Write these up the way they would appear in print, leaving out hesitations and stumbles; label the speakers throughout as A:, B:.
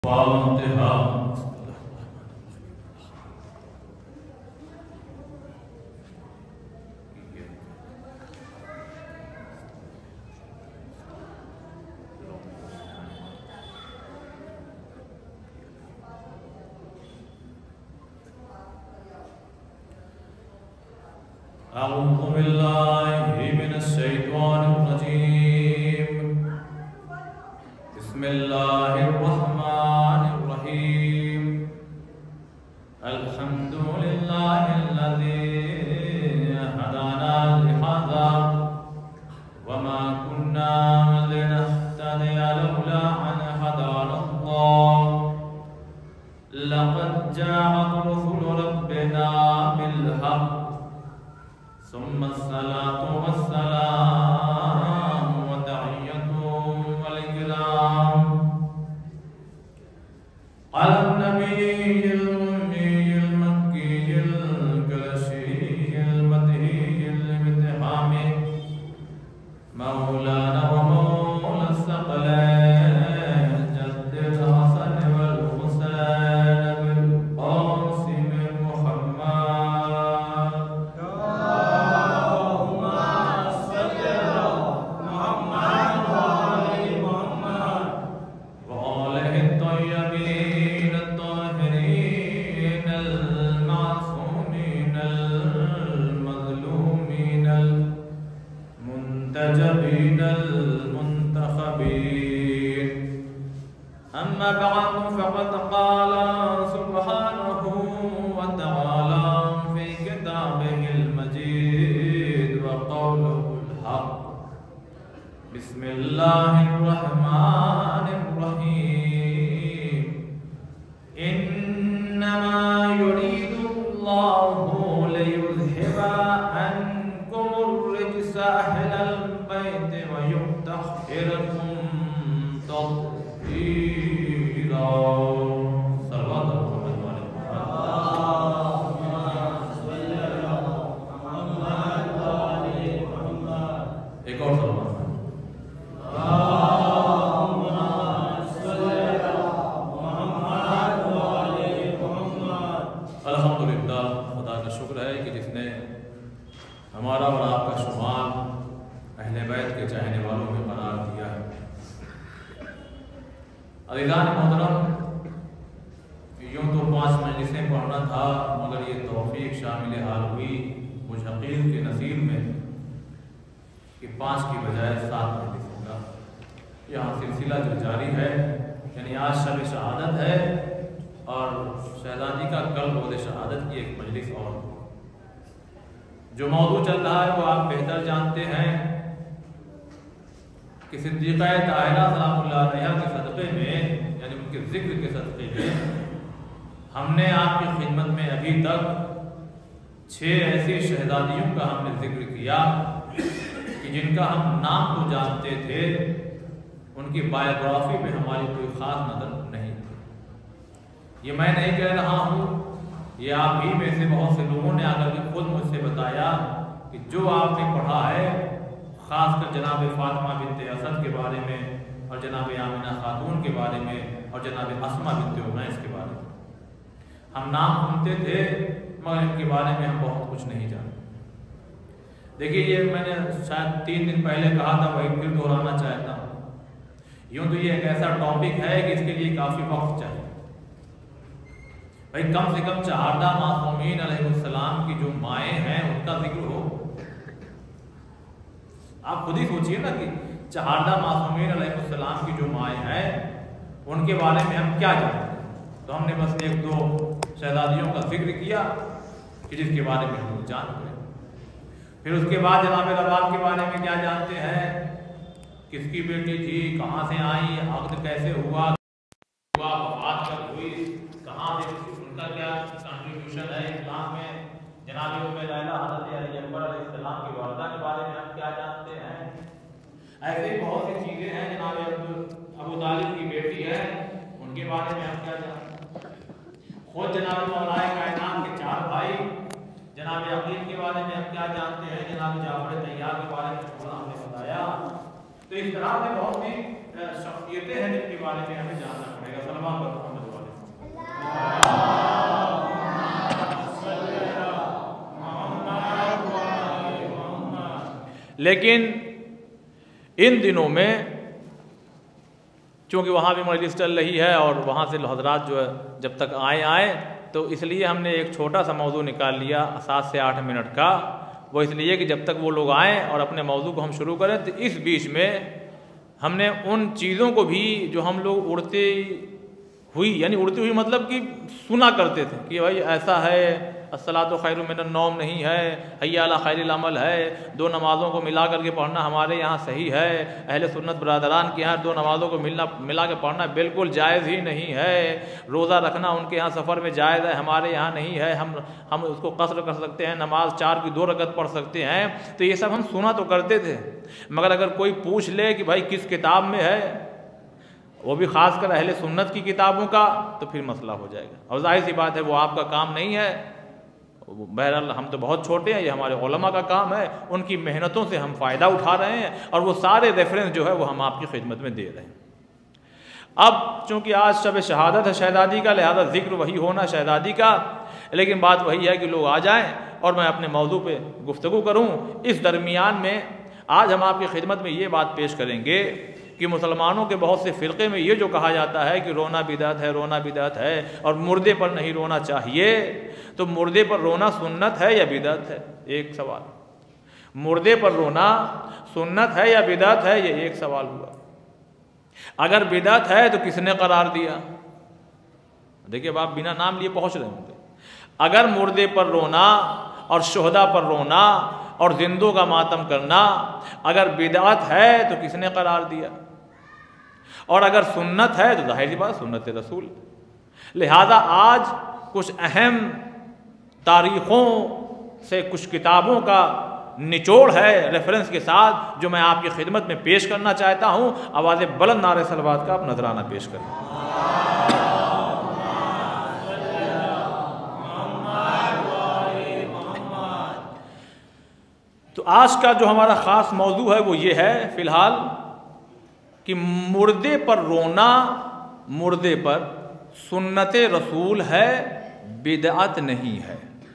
A: फातिहा। अऊज़ु बिल्लाहि मिनश्शैतानिर्रजीम। बिस्मिल्लाहिर्रहमानिर्रहीम। अल्हम्दुलिल्लाहिल्लज़ी हदाना लिहाज़ा वमा कुन्ना लिनहतदिया लौला अन हदानल्लाह। लक़द जाअत रुसुलु रब्बिना बिल-हक़्क़ सुम्मा अस्सलातु वस्सलामु व तहिय्यतुहुम वल इकराम अला नबिय्यिल उम्मिय्यिल मक्किय्यिल क़ुरैशिय्यिल मदनिय्यिल इब्तिहामी मौलाना व मौला अस्सक़लैन जद्दिल हसन वल हुसैन बिल क़ासिम मुहम्मद। अम्मा बअद फ़क़द क़ाल सुब्हानहु व तआला फ़ी किताबिहिल मजीद व क़ौलुहुल हक़्क़। बिस्मिल्लाहिर रहमानिर रहीम। इन्नमा युरीदुल्लाहु लियुज़हिबा अन्कुमुर रिज्सा अह्लल बैति व युत्तहिरकुम तत्हीरा। सल्लल्लाहु अलैहि वसल्लम। एक और सल्लल्लाहु अल्हम्दुलिल्लाह। खुदा का शुक्र है कि जिसने हमारा और आपका शुमार अहले बैत के चाहने वालों में करार दिया है। अज़ीज़ान मोहतरम, यूँ तो 5 मजलिसें पढ़ना था, मगर ये तौफीक शामिल हाल हुई मुशक़ील के नसीब में कि 5 की बजाय 7 मजलिसों का यहाँ सिलसिला जो जारी है। यानी आज शब शहादत है और शहज़ादी का कल रोज़ शहादत की एक मजलिस और। जो मौजू चल रहा है वो आप बेहतर जानते हैं कि सिद्दीक़ा ताहिरा सलामुल्लाह अलैहा के सदक़े में, यानी उनके ज़िक्र के सदक़े में, हमने आपकी खिदमत में अभी तक 6 ऐसी शहज़ादियों का हमने ज़िक्र किया कि जिनका हम नाम तो जानते थे, उनकी बायोग्राफी में हमारी कोई ख़ास नज़र नहीं थी। ये मैं नहीं कह रहा हूँ, ये आप ही में से बहुत से लोगों ने आकर के खुद मुझसे बताया कि जो आपने पढ़ा है, ख़ासकर जनाब फ़ातिमा बिन्ते असद के बारे में और जनाब आमिना खातून के बारे में और जनाब अस्मा बिन्ते उमैस के बारे में, हम नाम सुनते थे मगर इनके बारे में हम बहुत कुछ नहीं जानते। देखिए, ये मैंने शायद 3 दिन पहले कहा था, वही फिर दोहराना चाहता हूँ। यूँ तो ये एक ऐसा टॉपिक है कि इसके लिए काफ़ी वक्त चाहिए। भाई कम से कम 4 मासूमीन अलैहिस्सलाम की जो माएँ हैं उनका जिक्र हो। आप खुद ही सोचिए ना कि 4 मासूमीन अलैहिस्सलाम की जो माएँ हैं उनके बारे में हम क्या जानते हैं। तो हमने बस 1-2 शहज़ादियों का जिक्र किया कि जिसके बारे में हम लोग जानते हैं। फिर उसके बाद जनाब रबाब के बारे में क्या जानते हैं, किसकी बेटी थी, कहाँ से आई, अक़्द कैसे हुआ, वफ़ात कब हुई, कहाँ से, उनका क्या कंट्रीब्यूशन है इस्लाम में। जनाब उम्मे लैला हज़रत अली अकबर अलैहिस्सलाम की वालिदा के बारे में हम क्या जानते हैं। ऐसे ही बहुत सी चीज़ें हैं। जनाब अबू तालिब की बेटी है, उनके बारे में हम क्या जानते हैं। खुद जनाब मौलाए कायनात के 4 भाई जनाब अक़ील के बारे में हम क्या जानते हैं। जनाब जाफ़र तैयार के बारे में थोड़ा हमने बताया। तो इस तरह से बहुत सी शख्सियतें हैं जिनके बारे में हमें जानना पड़ेगा। पड़ेगा। सलमान पर लेकिन इन दिनों में चूँकि वहाँ भी मजलिस चल रही है और वहाँ से हजरात जो है जब तक आए तो इसलिए हमने एक छोटा सा मौजू निकाल लिया 7 से 8 मिनट का। वो इसलिए कि जब तक वो लोग आएँ और अपने मौजू को हम शुरू करें तो इस बीच में हमने उन चीज़ों को भी जो हम लोग उड़ती हुई मतलब कि सुना करते थे कि भाई ऐसा है, अस्सलातु खैरुम मिनन नौम नहीं है, हय्या अला खैरिल अमल है, 2 नमाज़ों को मिला करके पढ़ना हमारे यहाँ सही है, अहले सुन्नत बरादरान के यहाँ 2 नमाज़ों को मिला के पढ़ना बिल्कुल जायज़ ही नहीं है, रोज़ा रखना उनके यहाँ सफ़र में जायज़ है, हमारे यहाँ नहीं है, हम उसको कसर कर सकते हैं, नमाज 4 की 2 रकत पढ़ सकते हैं। तो ये सब हम सुना तो करते थे, मगर अगर कोई पूछ ले कि भाई किस किताब में है, वो भी ख़ासकर अहले सुन्नत की किताबों का, तो फिर मसला हो जाएगा। और जाहिर सी बात है वो आपका काम नहीं है, बहरहाल हम तो बहुत छोटे हैं, ये हमारे उलमा का काम है, उनकी मेहनतों से हम फ़ायदा उठा रहे हैं और वो सारे रेफरेंस जो है वो हम आपकी खिदमत में दे रहे हैं। अब चूँकि आज शब शहादत है शहदादी का, लिहाजा ज़िक्र वही होना शहदादी का, लेकिन बात वही है कि लोग आ जाएँ और मैं अपने मौजू पे गुफ्तगू करूँ। इस दरमियान में आज हम आपकी खिदमत में ये बात पेश करेंगे कि मुसलमानों के बहुत से फ़िरक़े में ये जो कहा जाता है कि रोना बिदअत है और मुर्दे पर नहीं रोना चाहिए, तो मुर्दे पर रोना सुन्नत है या बिदअत है? एक सवाल। मुर्दे पर रोना सुन्नत है या बिदअत है, ये एक सवाल हुआ। अगर बिदअत है तो किसने करार दिया? देखिए अब आप बिना नाम लिए पहुँच रहे होंगे। अगर मुर्दे पर रोना और शुहदा पर रोना और जिंदों का मातम करना अगर बिदअत है तो किसने करार दिया? और अगर सुन्नत है तो जाहिर सी बात सुन्नत रसूल। लिहाजा आज कुछ अहम तारीख़ों से कुछ किताबों का निचोड़ है रेफरेंस के साथ जो मैं आपकी खिदमत में पेश करना चाहता हूँ। आवाज़ बुलंद नारे सलवात का आप नजराना पेश करें। तो आज का जो हमारा ख़ास मौजू है वो ये है फ़िलहाल कि मुर्दे पर रोना, मुर्दे पर सुन्नत रसूल है, बिदअत नहीं है।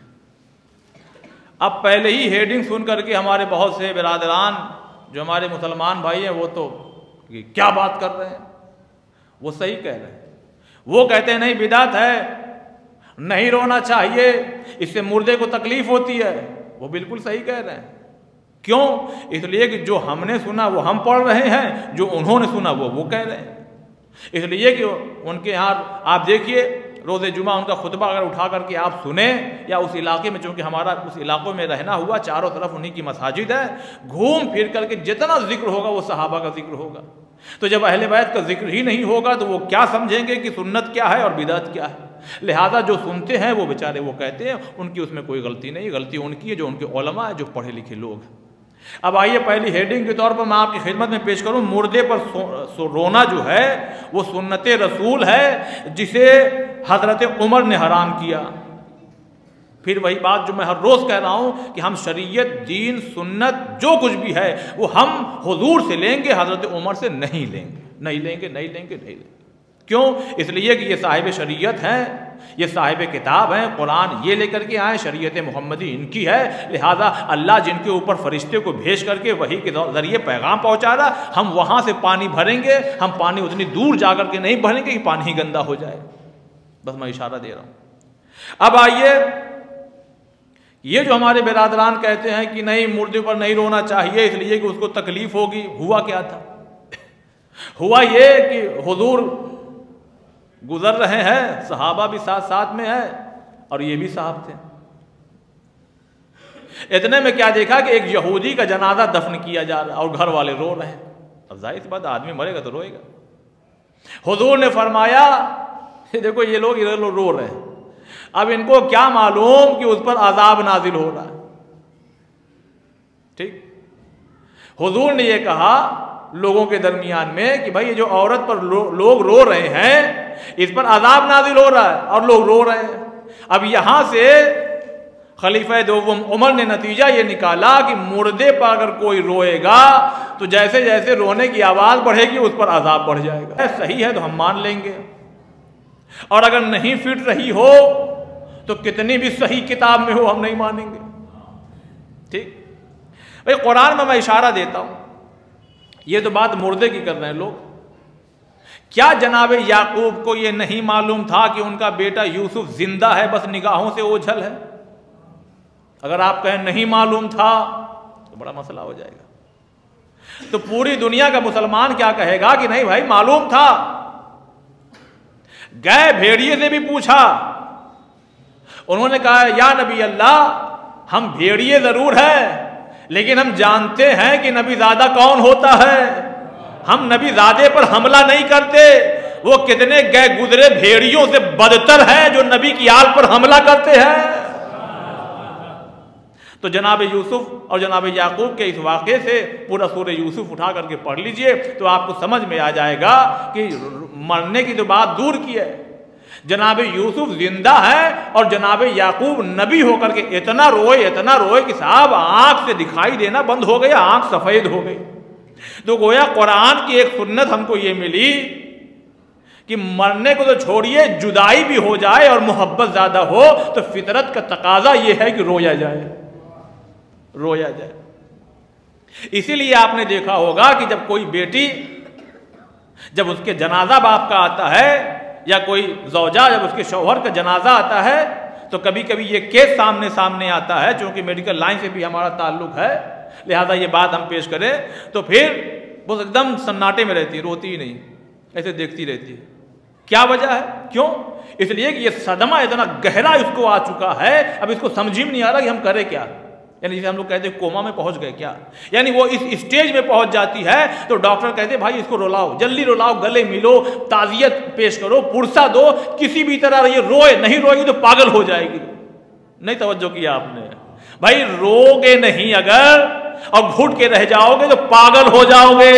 A: अब पहले ही हेडिंग सुन करके हमारे बहुत से बिरादरान जो हमारे मुसलमान भाई हैं वो तो क्या बात कर रहे हैं, वो सही कह रहे हैं। वो कहते हैं नहीं बिदअत है, नहीं रोना चाहिए, इससे मुर्दे को तकलीफ होती है। वो बिल्कुल सही कह रहे हैं। क्यों? इसलिए कि जो हमने सुना वो हम पढ़ रहे हैं, जो उन्होंने सुना वो कह रहे हैं। इसलिए कि उनके यहाँ आप देखिए रोज़े जुमा उनका खुतबा अगर उठा करके आप सुने, या उस इलाके में चूँकि हमारा उस इलाकों में रहना हुआ, चारों तरफ उन्हीं की मसाजिद है, घूम फिर करके जितना जिक्र होगा वो सहाबा का जिक्र होगा। तो जब अहले बैत का जिक्र ही नहीं होगा तो वो क्या समझेंगे कि सुन्नत क्या है और बिदअत क्या है। लिहाजा जो सुनते हैं वो बेचारे वो कहते हैं, उनकी उसमें कोई गलती नहीं, गलती उनकी है जो उनके उलमा है, जो पढ़े लिखे लोग हैं। अब आइए पहली हेडिंग के तौर पर मैं आपकी खिदमत में पेश करूं, मुर्दे पर रोना जो है वो सुन्नत रसूल है जिसे हज़रत उमर ने हराम किया। फिर वही बात जो मैं हर रोज़ कह रहा हूँ कि हम शरीयत, दीन, सुन्नत जो कुछ भी है वो हम हुजूर से लेंगे, हज़रत उमर से नहीं लेंगे। क्यों? इसलिए कि ये साहिब शरीयत हैं, ये साहिब किताब हैं, कुरान ये लेकर के आए, शरीयत मोहम्मदी इनकी है। लिहाजा अल्लाह जिनके ऊपर फरिश्ते को भेज करके वही के ज़रिए पैगाम पहुँचा रहा, हम वहाँ से पानी भरेंगे, हम पानी उतनी दूर जा कर के नहीं भरेंगे कि पानी ही गंदा हो जाए। बस मैं इशारा दे रहा हूँ। अब आइए, ये जो हमारे बिरादरान कहते हैं कि नहीं मुर्दे पर नहीं रोना चाहिए इसलिए कि उसको तकलीफ होगी, हुआ क्या था? हुआ ये कि हुजूर गुजर रहे हैं, सहाबा भी साथ साथ में है और ये भी साहब थे। इतने में क्या देखा कि एक यहूदी का जनाजा दफन किया जा रहा है और घर वाले रो रहे हैं। अब जाहिर सी बात, आदमी मरेगा तो रोएगा। हुजूर ने फरमाया देखो ये लोग रो रहे हैं, अब इनको क्या मालूम कि उस पर अजाब नाजिल हो रहा है। ठीक, हुजूर ने ये कहा लोगों के दरमियान में कि भाई ये जो औरत पर लोग रो रहे हैं इस पर अजाब नाजिल हो रहा है और लोग रो रहे हैं। अब यहां से खलीफा दोम उमर ने नतीजा ये निकाला कि मुर्दे पर अगर कोई रोएगा तो जैसे जैसे रोने की आवाज बढ़ेगी उस पर अजाब बढ़ जाएगा। सही है तो हम मान लेंगे,
B: और अगर नहीं फिट रही हो तो कितनी भी सही किताब में हो हम नहीं मानेंगे। ठीक भाई, कुरान में मैं इशारा देता हूं, ये तो बात मुर्दे की कर रहे हैं लोग। क्या जनाब याकूब को यह नहीं मालूम था कि उनका बेटा यूसुफ जिंदा है, बस निगाहों से ओझल है? अगर आप कहें नहीं मालूम था तो बड़ा मसला हो जाएगा। तो पूरी दुनिया का मुसलमान क्या कहेगा कि नहीं भाई मालूम था। गए भेड़िए से भी पूछा, उन्होंने कहा या नबी अल्लाह, हम भेड़िए जरूर है लेकिन हम जानते हैं कि नबीज़ादा कौन होता है। हम नबीज़ादे पर हमला नहीं करते। वो कितने गए गुजरे भेड़ियों से बदतर हैं जो नबी की आल पर हमला करते हैं। तो जनाब यूसुफ और जनाब याकूब के इस वाक़े से पूरा सूरह यूसुफ उठा करके पढ़ लीजिए तो आपको समझ में आ जाएगा कि मरने की तो बात दूर की है, जनाब यूसुफ जिंदा है और जनाब याकूब नबी होकर के इतना रोए कि साहब आंख से दिखाई देना बंद हो गया, आंख सफेद हो गई। तो गोया कुरान की एक सुन्नत हमको ये मिली कि मरने को तो छोड़िए, जुदाई भी हो जाए और मोहब्बत ज्यादा हो तो फितरत का तकाजा यह है कि रोया जाए। इसीलिए आपने देखा होगा कि जब कोई बेटी, जब उसके जनाजा बाप का आता है या कोई ज़ौजा जब उसके शौहर का जनाजा आता है तो कभी कभी ये केस सामने आता है, क्योंकि मेडिकल लाइन से भी हमारा ताल्लुक है, लिहाजा ये बात हम पेश करें तो फिर वो एकदम सन्नाटे में रहती है, रोती ही नहीं, ऐसे देखती रहती है। क्या वजह है? क्यों? इसलिए कि ये सदमा इतना गहरा इसको आ चुका है, अब इसको समझ में नहीं आ रहा कि हम करें क्या। यानी जैसे हम लोग कहते हैं कोमा में पहुंच गए क्या, यानी वो इस स्टेज में पहुंच जाती है तो डॉक्टर कहते हैं भाई इसको रुलाओ, जल्दी रुलाओ, गले मिलो, ताजियत पेश करो, पुरसा दो, किसी भी तरह ये रोए, नहीं रोएगी तो पागल हो जाएगी। नहीं तवज्जो किया आपने? भाई रोगे नहीं अगर और घुट के रह जाओगे तो पागल हो जाओगे।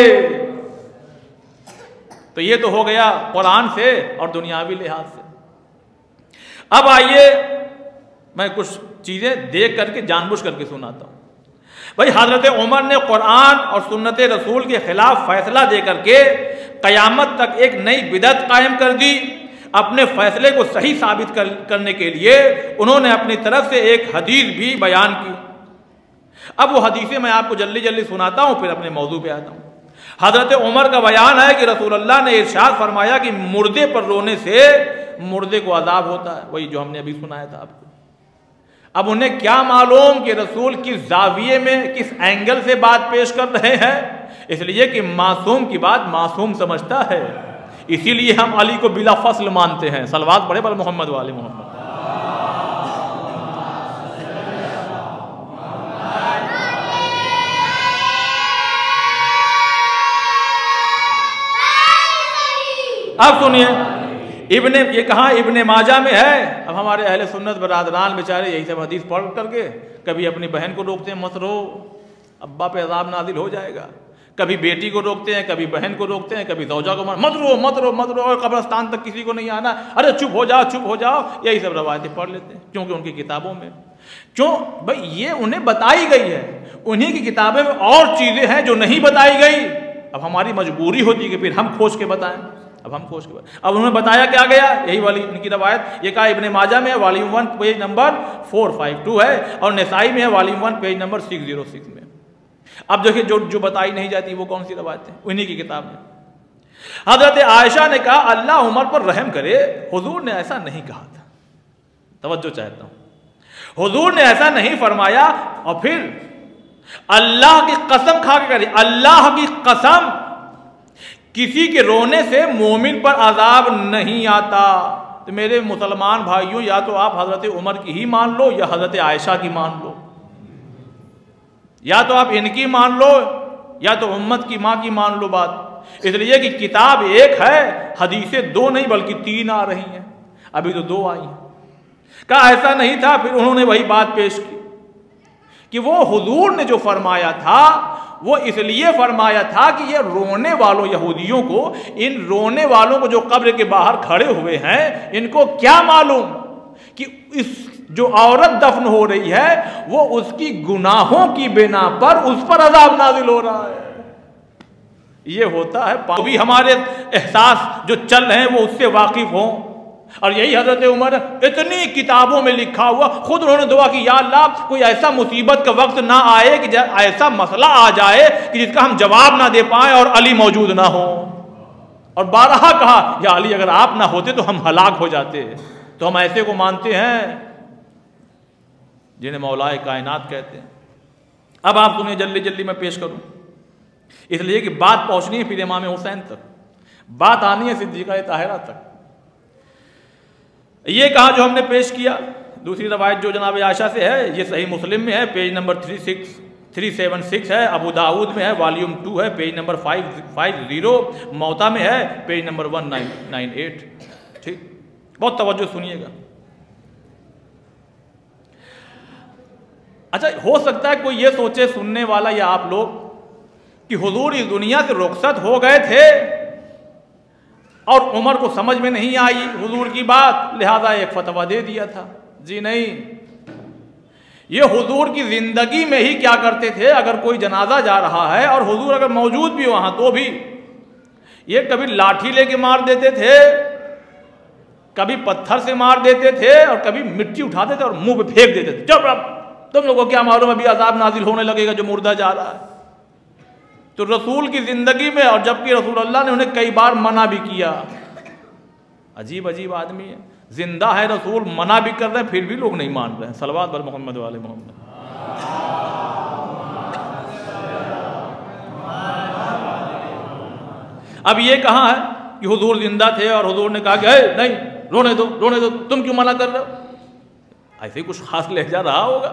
B: तो ये तो हो गया कुरान से और दुनियावी लिहाज से। अब आइए मैं कुछ चीजें देख करके जानबूझ करके सुनाता हूं। भाई हजरत उमर ने कुरान और सुन्नत रसूल के खिलाफ फैसला दे करके कयामत तक एक नई बिदअत कायम कर दी। अपने फैसले को सही साबित करने के लिए उन्होंने अपनी तरफ से एक हदीस भी बयान की। अब वो हदीसें मैं आपको जल्दी जल्दी सुनाता हूं, फिर अपने मौजू पे आता हूं। हजरत उमर का बयान है कि रसूलुल्लाह ने इरशाद फरमाया कि मुर्दे पर रोने से मुर्दे को अजाब होता है, वही जो हमने अभी सुनाया था आपको। अब उन्हें क्या मालूम कि रसूल किस जाविये में, किस एंगल से बात पेश कर रहे हैं, इसलिए कि मासूम की बात मासूम समझता है, इसीलिए हम अली को बिला फसल मानते हैं। सलवात पढ़े पर मोहम्मद वाले मोहम्मद। अब सुनिए, ये कहा इब्ने माजा में है। अब हमारे अहले सुन्नत बरादरान बेचारे यही सब हदीस पढ़ करके कभी अपनी बहन को रोकते हैं, मत रो, अब्बा पे अज़ाब नाजिल हो जाएगा। कभी बेटी को रोकते हैं, कभी बहन को रोकते हैं, कभी ज़ौजा को मत रो मत रो मत रो, और कब्रिस्तान तक किसी को नहीं आना, अरे चुप हो जाओ, यही सब रवायतें पढ़ लेते हैं क्योंकि उनकी किताबों में। क्यों भाई? ये उन्हें बताई गई है, उन्हीं की किताबें में और चीजें हैं जो नहीं बताई गई। अब हमारी मजबूरी होती है कि फिर हम खोज के बताएं। अब उन्होंने बताया क्या गया, यही वाली उनकी रवायत। ये कहा इब्ने माजा में वॉल्यूम 1 पेज नंबर 452 है और नसाई में है वॉल्यूम 1 पेज नंबर 606 में। अब देखिए जो बताई नहीं जाती वो कौन सी रवायत है, उन्हीं की किताब में। हजरत आयशा ने कहा अल्लाह उमर पर रहम करे, हुजूर ने ऐसा नहीं कहा था। तवज्जो चाहता हूं, हुजूर ने ऐसा नहीं फरमाया। और फिर अल्लाह की कसम खा के करी, अल्लाह की कसम, किसी के रोने से मोमिन पर अजाब नहीं आता। तो मेरे मुसलमान भाइयों, या तो आप हजरत उमर की ही मान लो या हजरत आयशा की मान लो, या तो आप इनकी मान लो या तो उम्मत की मां की मान लो बात। इसलिए कि किताब एक है, हदीसें 2 नहीं बल्कि 3 आ रही हैं, अभी तो 2 आई हैं। कहा ऐसा नहीं था। फिर उन्होंने वही बात पेश की कि वो हुजूर ने जो फरमाया था वो इसलिए फरमाया था कि ये रोने वालों यहूदियों को, इन रोने वालों को जो कब्र के बाहर खड़े हुए हैं, इनको क्या मालूम कि इस जो औरत दफन हो रही है वो उसकी गुनाहों की बिना पर उस पर अजाब नाजिल हो रहा है। ये होता है, भी हमारे एहसास जो चल रहे हैं वो उससे वाकिफ हों। और यही हजरत उमर, इतनी किताबों में लिखा हुआ, खुद उन्होंने दुआ की, या अल्लाह कोई ऐसा मुसीबत का वक्त ना आए कि ऐसा मसला आ जाए कि जिसका हम जवाब ना दे पाए और अली मौजूद ना हो। और बारहा कहा, या अली अगर आप ना होते तो हम हलाक हो जाते। तो हम ऐसे को मानते हैं जिन्हें मौलाए कायनात कहते हैं। अब आप सुनिए, जल्दी जल्दी मैं पेश करूं, इसलिए कि बात पहुंचनी है फिर इमाम हुसैन तक, बात आनी है सिद्दीक़ा ताहिरा तक। ये कहा जो हमने पेश किया, दूसरी रवायत जो जनाब आयशा से है, ये सही मुस्लिम में है, पेज नंबर 376 है, अबू दाऊद में है, वॉल्यूम 2 है, पेज नंबर 550, मौता में है, पेज नंबर 1998। ठीक, बहुत तवज्जो सुनिएगा। अच्छा, हो सकता है कोई ये सोचे सुनने वाला या आप लोग कि हुजूर इस दुनिया से रुखसत हो गए थे और उमर को समझ में नहीं आई हुजूर की बात, लिहाजा एक फतवा दे दिया था। जी नहीं, ये हुजूर की जिंदगी में ही क्या करते थे, अगर कोई जनाजा जा रहा है और हुजूर अगर मौजूद भी वहां तो भी ये कभी लाठी लेके मार देते थे, कभी पत्थर से मार देते थे और कभी मिट्टी उठाते थे और मुंह पे फेंक देते थे। चुप, तुम लोगों को क्या मालूम अभी अजाब नाजिल होने लगेगा जो मुर्दा जा रहा है। तो रसूल की जिंदगी में, और जबकि रसूल अल्लाह ने उन्हें कई बार मना भी किया। अजीब अजीब आदमी है, जिंदा है रसूल, मना भी कर रहे हैं फिर भी लोग नहीं मान रहे हैं। सलवात बर मोहम्मद वाले मोहम्मद। अब ये कहाँ है कि हुजूर जिंदा थे और हुजूर ने कहा कि नहीं, रोने दो रोने दो, तुम क्यों मना कर रहे हो? ऐसे ही कुछ खास लहजा रहा होगा।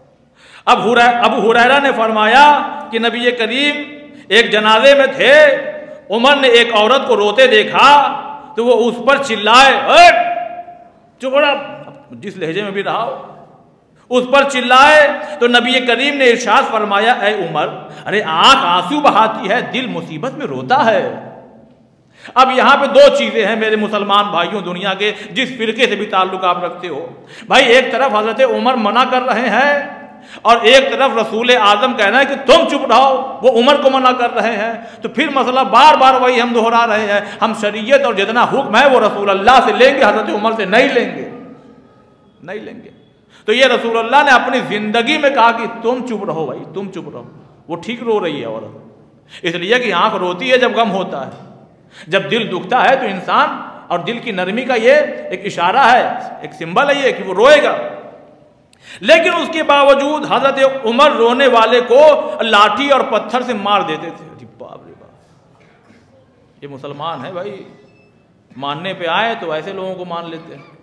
B: अब हुरैरा ने फरमाया कि नबी करीम एक जनाजे में थे, उमर ने एक औरत को रोते देखा तो वो उस पर चिल्लाए, चुप रहा, जिस लहजे में भी रहा हो, उस पर चिल्लाए तो नबी करीम ने इरशाद फरमाया, ऐ उमर, अरे आंख आंसू बहाती है, दिल मुसीबत में रोता है। अब यहां पे दो चीजें हैं मेरे मुसलमान भाइयों, दुनिया के जिस फिरके से भी ताल्लुक आप रखते हो भाई, एक तरफ हजरत उमर मना कर रहे हैं और एक तरफ रसूल आजम कहना है कि तुम चुप रहो, वो उमर को मना कर रहे हैं। तो फिर मसला बार बार वही हम दोहरा रहे हैं, हम शरीयत और जितना हुक्म है वो रसूल अल्लाह से लेंगे, हजरत उमर से नहीं लेंगे, नहीं लेंगे। तो ये रसूल अल्लाह ने अपनी जिंदगी में कहा कि तुम चुप रहो भाई, तुम चुप रहो। वो ठीक रो रही है औरत, इसलिए कि आंख रोती है जब गम होता है, जब दिल दुखता है तो इंसान, और दिल की नरमी का ये एक इशारा है, एक सिंबल है ये कि वो रोएगा। लेकिन उसके बावजूद हजरत उमर रोने वाले को लाठी और पत्थर से मार देते थे। अरे बाप रे बाप, ये मुसलमान है भाई, मानने पे आए तो ऐसे लोगों को मान लेते हैं।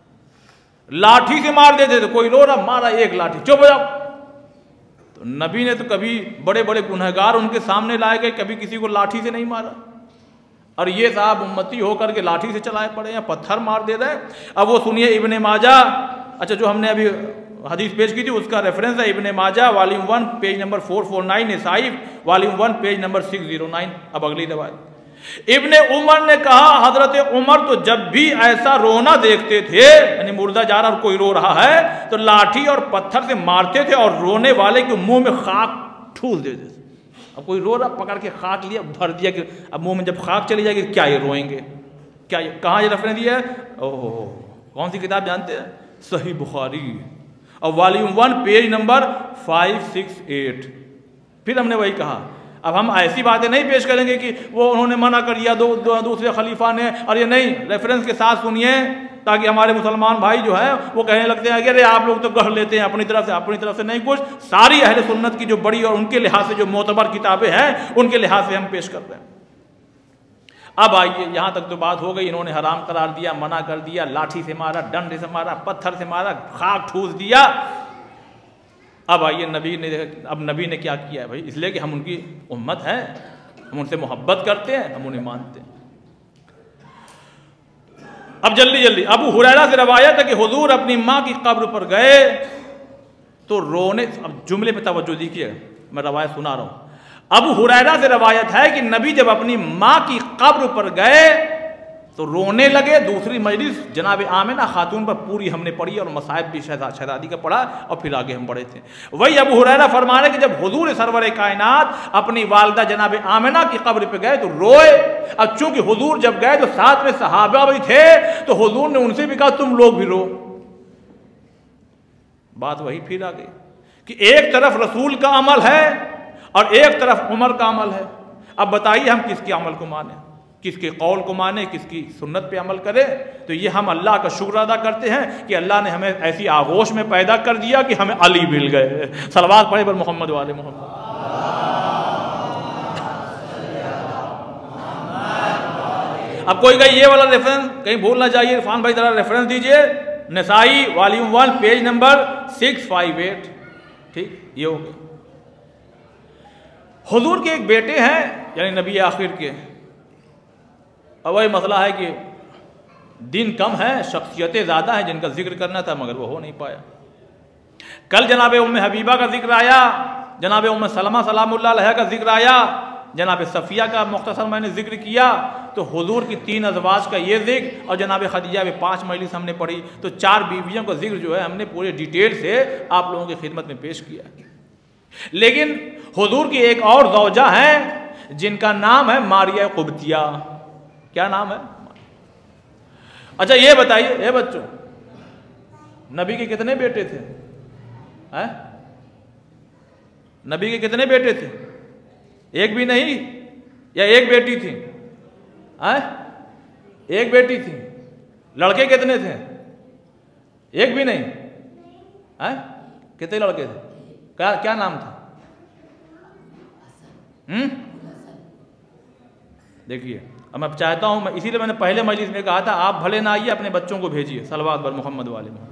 B: लाठी से मार देते थे, कोई रो रहा, मारा एक लाठी, चुप हो जाओ। तो नबी ने तो कभी बड़े बड़े गुनहगार उनके सामने लाए गए, कभी किसी को लाठी से नहीं मारा, और ये साहब उम्मती होकर के लाठी से चलाए पड़े हैं, पत्थर मार दे रहे। अब वो सुनिए इब्ने माजा, अच्छा जो हमने अभी हदीस पेश की थी उसका रेफरेंस है इब्ने माजा वॉल्यूम 1 पेज नंबर 449, नसाई वॉल्यूम 1 पेज नंबर 609। अब अगली रवायत, इब्ने उमर ने कहा, हजरत उमर तो जब भी ऐसा रोना देखते थे, यानी मुर्दा जा रहा और कोई रो रहा है, तो लाठी और पत्थर से मारते थे और रोने वाले के मुंह में खाक ठूस देते थे। अब कोई रो रहा, पकड़ के खाक लिया, भर दिया कि अब मुंह में जब खाक चली जाएगी क्या ये रोएंगे? क्या ये कहाँ ये रेफरेंस दिया है? ओह, कौन सी किताब जानते हैं? सही बुखारी और वॉल्यूम 1 पेज नंबर 568। फिर हमने वही कहा, अब हम ऐसी बातें नहीं पेश करेंगे कि वो उन्होंने मना कर दिया दूसरे खलीफा ने, और ये नहीं, रेफरेंस के साथ सुनिए ताकि हमारे मुसलमान भाई जो है वो कहने लगते हैं कि अरे आप लोग तो गढ़ लेते हैं अपनी तरफ से, अपनी तरफ से नहीं कुछ। सारी अहले सुन्नत की जो बड़ी और उनके लिहाज से जो मोतबर किताबें हैं उनके लिहाज से हम पेश कर रहे हैं। अब आइए, यहां तक तो बात हो गई, इन्होंने हराम करार दिया, मना कर दिया, लाठी से मारा, डंडे से मारा, पत्थर से मारा, खाक ठूस दिया। अब आइए नबी ने क्या किया है भाई, इसलिए कि हम उनकी उम्मत हैं, हम उनसे मोहब्बत करते हैं, हम उन्हें मानते हैं। अब जल्दी जल्दी अबू हुरैरा से रवायत है कि हुजूर अपनी माँ की कब्र पर गए तो रोने, अब जुमले पे तवज्जो दीजिए, मैं रवायत सुना रहा हूं। अबू हुरैरा से रवायत है कि नबी जब अपनी माँ की कब्र पर गए तो रोने लगे। दूसरी मजलिस जनाब आमिना खातून पर पूरी हमने पढ़ी और मसाइब भी शहजादी का पढ़ा और फिर आगे हम बढ़े थे। वही अबू हुरैरा फरमा रहे कि जब हुजूर सरवर कायनात अपनी वालदा जनाब आमिना की कब्र पे गए तो रोए। अब चूंकि हुजूर जब गए तो साथ में सहाबा भी थे, तो हुजूर ने उनसे भी कहा तुम लोग भी रो। बात वही फिर आ गई कि एक तरफ रसूल का अमल है और एक तरफ उमर का अमल है। अब बताइए हम किसके अमल को माने, किसके कौल को माने, किसकी सुन्नत पे अमल करें। तो ये हम अल्लाह का शुक्र अदा करते हैं कि अल्लाह ने हमें ऐसी आगोश में पैदा कर दिया कि हमें अली मिल गए। सलवात पढ़े पर मोहम्मद वाले मोहम्मद। अब कोई कहीं ये वाला रेफरेंस कहीं भूल ना जाइए, इरफान भाई जरा रेफरेंस दीजिए, नसाई वॉल्यूम 1 पेज नंबर 658। ठीक, ये हो गया। हुजूर के एक बेटे हैं यानी नबी आखिर के। अब वही मसला है कि दिन कम है, शख्सियतें ज़्यादा हैं जिनका जिक्र करना था मगर वो हो नहीं पाया। कल जनाब उम्मे हबीबा का जिक्र आया, जनाब उम्मे सलमा सलामुल्लाह अलैहा का जिक्र आया, जनाब सफ़िया का मुख्तसर मैंने जिक्र किया। तो हुजूर की 3 अज़वाज का ये जिक्र और जनाब खदीजा में 5 मजलिस हमने पढ़ी। तो 4 बीवियों का जिक्र जो है हमने पूरे डिटेल से आप लोगों की खिदमत में पेश किया। लेकिन हुजूर की एक और ज़ौजा है जिनका नाम है मारिया कुब्तिया। क्या नाम है? अच्छा ये बताइए, ये बच्चों, नबी के कितने बेटे थे? हैं? नबी के कितने बेटे थे? एक भी नहीं या एक बेटी थी? हैं? एक बेटी थी। लड़के कितने थे? एक भी नहीं। हैं? कितने लड़के थे? क्या क्या नाम था? देखिए, अब मैं चाहता हूं, मैं इसीलिए मैंने पहले मजलिस में कहा था आप भले ना आइए, अपने बच्चों को भेजिए सलवात बर मोहम्मद वाले में।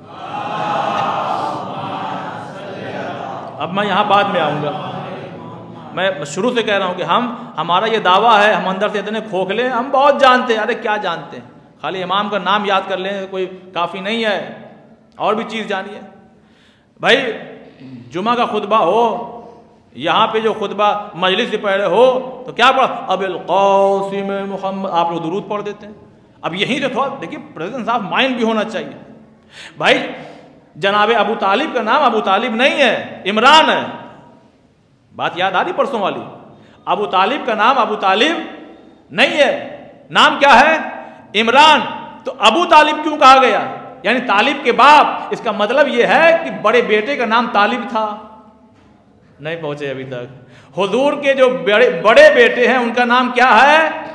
B: अब मैं यहां बाद में आऊंगा। मैं शुरू से कह रहा हूं कि हमारा ये दावा है, हम अंदर से इतने खोखले हैं, हम बहुत जानते हैं। अरे क्या जानते हैं? खाली इमाम का नाम याद कर लें कोई काफ़ी नहीं है, और भी चीज़ जानिए। भाई जुमा का खुतबा हो, यहाँ पे जो खुतबा मजलिस से पहले हो तो क्या पढ़ा? अबिल क़ासिम मुहम्मद, आप लोग दुरूद पढ़ देते हैं। अब यहीं से थोड़ा देखिए प्रेजेंस ऑफ माइंड भी होना चाहिए। भाई जनाब अबू तालिब का नाम अबू तालिब नहीं है, इमरान है। बात याद आ रही परसों वाली? अबू तालिब का नाम अबू तालिब नहीं है, नाम क्या है? इमरान। तो अबू तालिब क्यों कहा गया? यानी तालिब के बाप। इसका मतलब यह है कि बड़े बेटे का नाम तालिब था। नहीं पहुंचे अभी तक। हुजूर के जो बड़े बेटे हैं उनका नाम क्या है?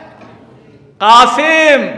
B: कासिम।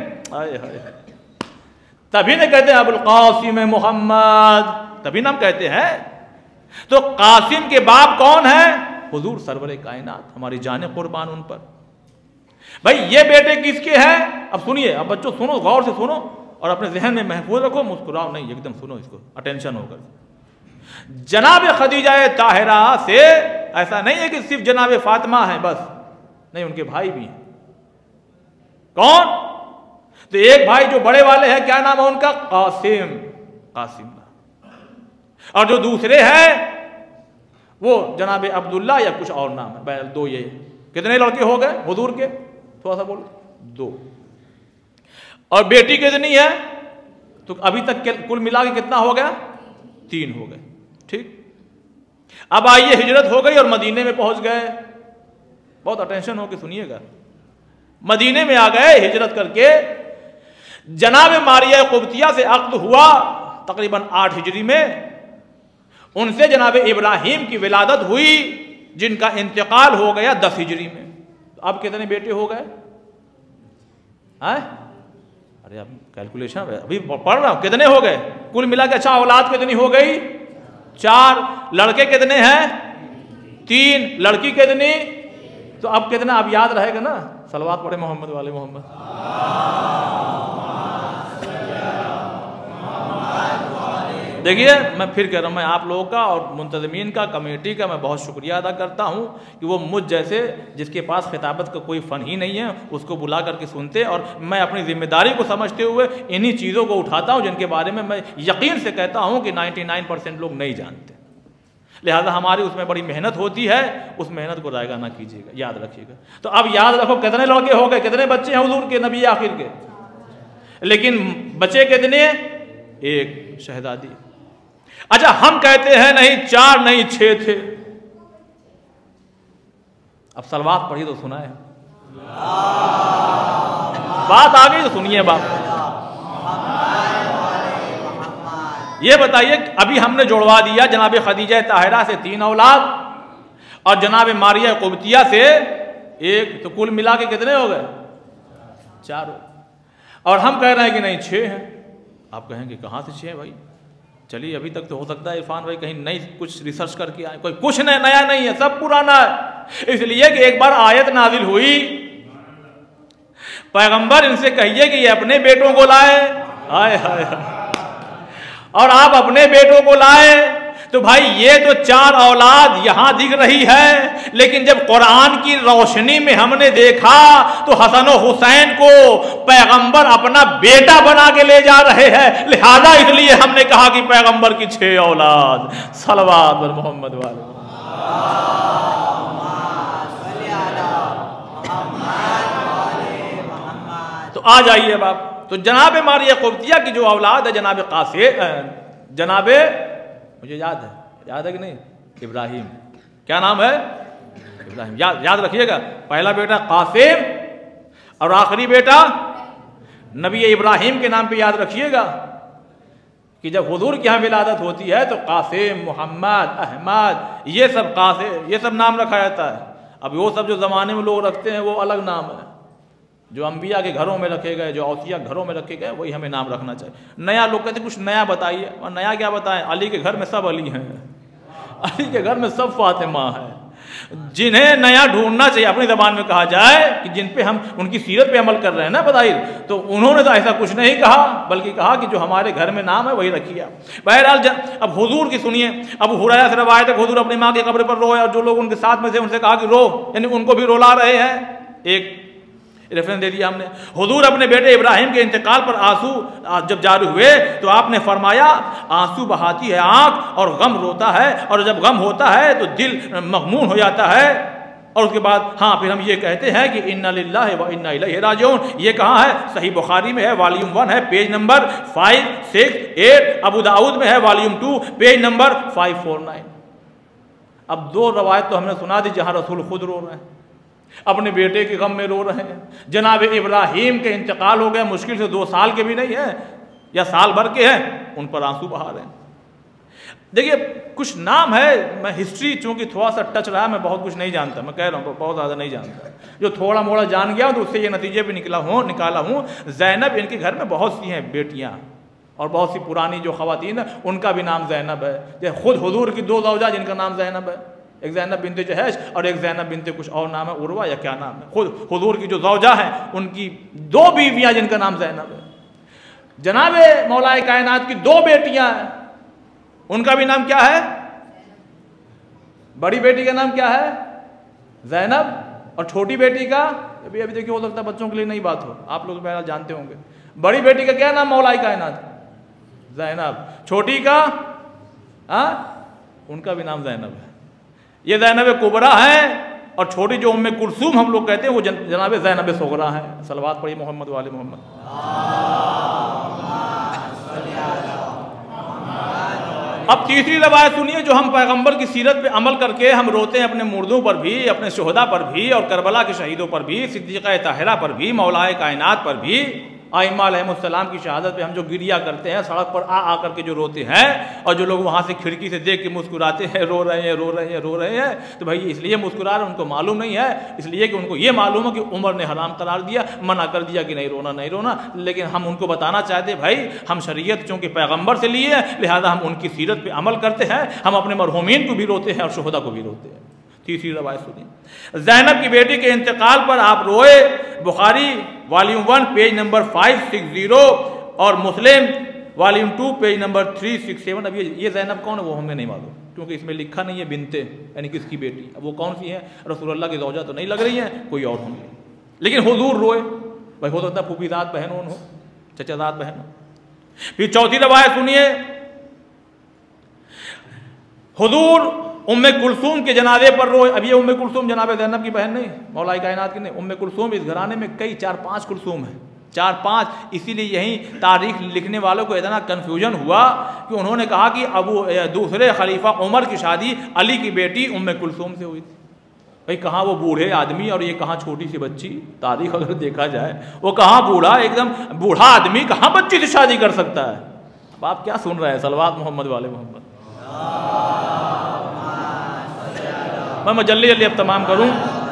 B: तभी नहीं कहते अबुल कासिम मोहम्मद, तभी नाम कहते हैं। तो कासिम के बाप कौन है? हुजूर सरवर कायनात, हमारी जाने कुर्बान उन पर। भाई ये बेटे किसके हैं? अब सुनिए, अब बच्चों सुनो, गौर से सुनो और अपने जहन में महफूज रखो, मुस्कुराओ नहीं, एकदम सुनो इसको अटेंशन होकर। जनाब खदीजा ताहिरा से ऐसा नहीं है कि सिर्फ जनाब फातिमा है बस, नहीं, उनके भाई भी हैं। कौन? तो एक भाई जो बड़े वाले हैं, क्या नाम है उनका? कासिम। कासिम। और जो दूसरे हैं वो जनाब अब्दुल्ला या कुछ और नाम है। 2 ये कितने लड़के हो गए हुजूर के? थोड़ा सा बोलो। 2। और बेटी कितनी है? तो अभी तक कुल मिला के कितना हो गया? 3 हो गए। ठीक, अब आइए हिजरत हो गई और मदीने में पहुंच गए। बहुत अटेंशन होकर सुनिएगा। मदीने में आ गए हिजरत करके। जनाब मारिया कुब्तिया से अक्द हुआ तकरीबन 8 हिजरी में। उनसे जनाब इब्राहिम की विलादत हुई जिनका इंतकाल हो गया 10 हिजरी में। तो अब कितने बेटे हो गए? अरे अब कैलकुलेशन अभी पढ़ रहा हूं, कितने हो गए कुल मिला के? अच्छा, औलाद कितनी हो गई? 4। लड़के कितने हैं? 3। लड़की कितनी? तो अब कितना? अब याद रहेगा ना? सलवात पढ़े मोहम्मद वाले मोहम्मद। देखिए मैं फिर कह रहा हूँ, मैं आप लोगों का और मुंतज़मीन का, कमेटी का मैं बहुत शुक्रिया अदा करता हूँ कि वो मुझ जैसे जिसके पास खिताबत का कोई फ़न ही नहीं है उसको बुला करके सुनते, और मैं अपनी जिम्मेदारी को समझते हुए इन्हीं चीज़ों को उठाता हूँ जिनके बारे में मैं यकीन से कहता हूँ कि 99% लोग नहीं जानते। लिहाजा हमारी उसमें बड़ी मेहनत होती है, उस मेहनत को रायगा ना कीजिएगा, याद रखिएगा। तो अब याद रखो, कितने लड़के हो गए? कितने बच्चे हैं हुजूर के, नबी आखिर के? लेकिन बचे कितने? एक शहजादी। अच्छा, हम कहते हैं नहीं 4 नहीं 6 थे। अब सलवात पढ़ी तो सुना है, बात आ गई तो सुनिए बात। ये बताइए, अभी हमने जुड़वा दिया जनाब खदीजा ताहिरा से 3 औलाद और जनाब मारिया कुब्तिया से 1, तो कुल मिला के कितने हो गए? 4। और हम कह रहे हैं कि नहीं 6 हैं। आप कहेंगे कहाँ से 6 हैं भाई? चलिए, अभी तक तो हो सकता है इरफान भाई कहीं नई कुछ रिसर्च करके आए, कोई कुछ नया नहीं है, सब पुराना है। इसलिए कि एक बार आयत नाजिल हुई, पैगंबर इनसे कहिए कि ये अपने बेटों को लाए। हाय हाय, और आप अपने बेटों को लाए, तो भाई ये तो 4 औलाद यहां दिख रही है, लेकिन जब कुरान की रोशनी में हमने देखा तो हसन और हुसैन को पैगंबर अपना बेटा बना के ले जा रहे हैं। लिहाजा इसलिए हमने कहा कि पैगंबर की 6 औलाद। सलवात और मोहम्मद वाले। तो आ जाइए बाप, तो जनाब मारिया कुब्तिया की जो औलाद है जनाब जनाब, मुझे याद है कि नहीं, इब्राहिम। क्या नाम है? इब्राहिम। याद रखिएगा, पहला बेटा कासिम और आखिरी बेटा नबी इब्राहिम के नाम पे याद रखिएगा कि जब हुजूर की यहाँ विलादत होती है तो कासिम, मोहम्मद, अहमद, ये सब नाम रखा जाता है। अब वो सब जो ज़माने में लोग रखते हैं वो अलग नाम है, जो अंबिया के घरों में रखे गए, जो औसिया घरों में रखे गए, वही हमें नाम रखना चाहिए। नया लोग कहते कुछ नया बताइए, और नया क्या बताएं? अली के घर में सब अली हैं, अली के घर में सब फातिमा है। जिन्हें नया ढूंढना चाहिए, अपनी ज़बान में कहा जाए कि जिन पे हम उनकी सीरत पे अमल कर रहे हैं ना बताइए, तो उन्होंने तो ऐसा कुछ नहीं कहा, बल्कि कहा कि जो हमारे घर में नाम है वही रखिए। बहरहाल अब हुजूर की सुनिए। अब हुरैरा से रवायत है हुजूर अपनी माँ की कब्र पर रोए, और जो लोग उनके साथ में थे उनसे कहा कि रो, यानी उनको भी रुला रहे हैं। एक रेफरेंस दे दिया हमने। हुजूर अपने बेटे इब्राहिम के इंतकाल पर आंसू जब जारी हुए तो आपने फरमाया, आंसू बहाती है आंख और गम रोता है, और जब गम होता है तो दिल मगमून हो जाता है। और उसके बाद फिर हम ये कहते हैं कि इन्ना लिल्लाहि व इन्ना इलैहि राजिऊन। ये कहाँ है? सही बुखारी में है, वॉल्यूम 1 है, पेज नंबर 5, 6, 8। अबू दाऊद में है, वॉल्यूम 2, पेज नंबर 549। अब 2 रवायत तो हमने सुना दी जहाँ रसूल खुद रो रहे हैं, अपने बेटे के गम में रो रहे हैं। जनाब इब्राहिम के इंतकाल हो गए, मुश्किल से 2 साल के भी नहीं है या साल भर के हैं, उन पर आंसू बहा रहे हैं। देखिए, कुछ नाम है, मैं हिस्ट्री चूंकि थोड़ा सा टच रहा, मैं बहुत कुछ नहीं जानता, मैं कह रहा हूँ बहुत ज़्यादा नहीं जानता, जो थोड़ा मोड़ा जान गया तो उससे ये नतीजे पे निकाला हूँ। जैनब, इनके घर में बहुत सी हैं बेटियाँ, और बहुत सी पुरानी जो ख़वातीन है उनका भी नाम जैनब है। जैसे खुद हुजूर की 2 ज़ौजा जिनका नाम जैनब है, एक जैनब बिनते जहश और एक जैनब बिनते कुछ और नाम है, उर्वा या क्या नाम है। खुद हुजूर की जो ज़ौजा है उनकी 2 बीवियाँ जिनका नाम जैनब है। जनाब मौलाए कायनात की 2 बेटियाँ हैं, उनका भी नाम क्या है? बड़ी बेटी का नाम क्या है? जैनब, और छोटी बेटी का अभी देखिए, हो सकता है बच्चों के लिए नई बात हो, आप लोग पहले जानते होंगे। बड़ी बेटी का क्या नाम मौलाए कायनात? जैनब। छोटी का उनका भी नाम जैनब है। ये जैनब कुबरा है, और छोटी जो उम्मे कुलसूम हम लोग कहते हैं वो जनाब जैनब सुगरा है। सलवात पढ़िए मोहम्मद वाले मोहम्मद। अब तीसरी रवायत सुनिए, जो हम पैगंबर की सीरत पे अमल करके हम रोते हैं, अपने मुर्दों पर भी, अपने शोहदा पर भी, और करबला के शहीदों पर भी, सिद्दीक़ा ताहिरा पर भी, मौलाए कायनात पर भी, आइम्मा अलैहिमुस्सलाम की शहादत पे हम जो गिरिया करते हैं, सड़क पर आ करके जो रोते हैं, और जो लोग वहाँ से खिड़की से देख के मुस्कुराते हैं, रो रहे हैं, तो भाई इसलिए मुस्कुरा रहे, उनको मालूम नहीं है, इसलिए कि उनको ये मालूम है कि उमर ने हराम करार दिया, मना कर दिया कि नहीं रोना। लेकिन हम उनको बताना चाहते भाई, हम शरीयत चूँकि पैगम्बर से लिए हैं, लिहाजा हम उनकी सीरत पर अमल करते हैं, हम अपने मरहूमीन को भी रोते हैं और शोहदा को भी रोते हैं। तीसरी रवायत सुनिए। जैनब की बेटी के इंतकाल पर आप रोए, बुखारी वॉल्यूम 1 पेज नंबर 560 और मुस्लिम वॉल्यूम 2 पेज नंबर 367। अब ये जैनब कौन है वो हमें नहीं मालूम, क्योंकि इसमें लिखा नहीं है बिनते, यानी किसकी बेटी। अब वो कौन सी है? रसूलुल्लाह की ज़ौजा तो नहीं लग रही है, कोई और होंगी। लेकिन हुजूर रोए, भाई हो सकता है फूफीजात बहन हो, चचाजात बहन हो। फिर चौथी रवायत सुनिए। हुजूर उम्मे कुलसूम के जनाजे पर रोए। अब ये उम्मे कुलसूम जनाब ज़ैनब की बहन नहीं, मौलाए कायनात की नहीं। उम्मे कुलसूम, इस घराने में कई 4-5 कुलसूम हैं, 4-5। इसीलिए यही तारीख लिखने वालों को इतना कन्फ्यूजन हुआ कि उन्होंने कहा कि दूसरे खलीफा उमर की शादी अली की बेटी उम्मे कुलसूम से हुई थी। भाई कहाँ वो बूढ़े आदमी और ये कहाँ छोटी सी बच्ची। तारीख अगर देखा जाए वो कहाँ बूढ़ा, एकदम बूढ़ा आदमी कहाँ बच्ची से शादी कर सकता है। अब आप क्या सुन रहे हैं, सलवात मोहम्मद वाले मोहम्मद। मैं जल्दी जल्दी अब तमाम करूं।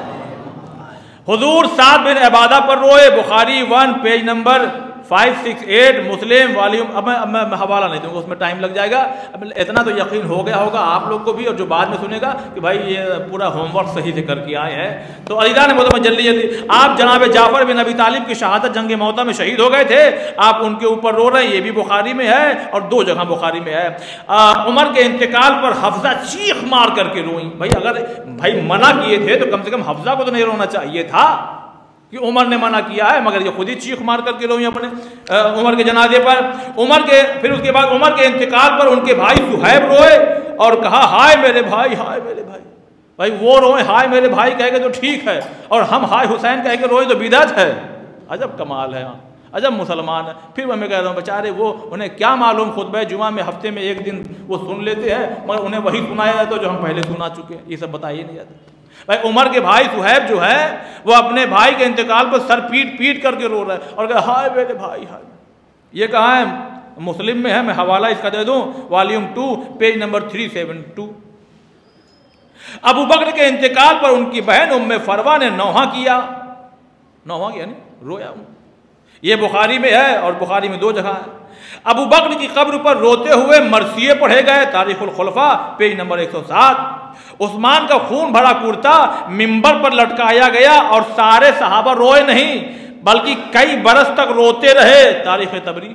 B: हुजूर साद बिन इबादा पर रोए, बुखारी 1 पेज नंबर 568, मुस्लिम वॉल्यूम। अब मैं हवाला नहीं दूंगा, उसमें टाइम लग जाएगा। अब इतना तो यकीन हो गया होगा आप लोग को भी और जो बाद में सुनेगा कि भाई ये पूरा होमवर्क सही से करके आए हैं। तो अलीदा ने बोला मैं जल्दी जल्दी, आप जनाब जाफर बिन अबी तालिब की शहादत जंग मौता में शहीद हो गए थे, आप उनके ऊपर रो रहे हैं। ये भी बुखारी में है और 2 जगह बुखारी में है। उमर के इंतकाल पर हफ्जा चीख मार करके रोई। भाई अगर भाई मना किए थे तो कम से कम हफ्जा को तो नहीं रोना चाहिए था कि उमर ने मना किया है, मगर ये खुद ही चीख मार करके रोई अपने उमर के जनाजे पर। फिर उसके बाद उमर के इंतकाल पर उनके भाई सुहैब रोए और कहा हाय मेरे भाई, हाय मेरे भाई। भाई वो रोए हाय मेरे भाई कह के तो ठीक है, और हम हाय हुसैन कह के रोए तो बिदअत है। अजब कमाल है, अजब मुसलमान है। फिर मैं कह रहा हूँ बेचारे वो, उन्हें क्या मालूम खुतबा जुमा में हफ्ते में 1 दिन वो सुन लेते हैं, मगर उन्हें वही सुनाया जाता जो हम पहले सुना चुके हैं। ये सब बताइए नहीं जाता। भाई उमर के भाई सुहैब जो है वो अपने भाई के इंतकाल पर सर पीट पीट करके रो रहा है और कहा हाय मेरे भाई हाय। ये कहाँ है, मुस्लिम में है, मैं हवाला इसका दे दूं, वॉल्यूम 2 पेज नंबर 372। अबू बकर के इंतकाल पर उनकी बहन उम्मे फरवा ने नौहा किया यानी रोया। ये बुखारी में है और बुखारी में 2 जगह है। अबू बकर की कब्र पर रोते हुए मरसिये पढ़े गए, तारीखुल खुलफा पेज नंबर 107। उस्मान का खून भरा कुर्ता मिंबर पर लटकाया गया और सारे सहाबा रोए नहीं बल्कि कई बरस तक रोते रहे, तारीख तबरी।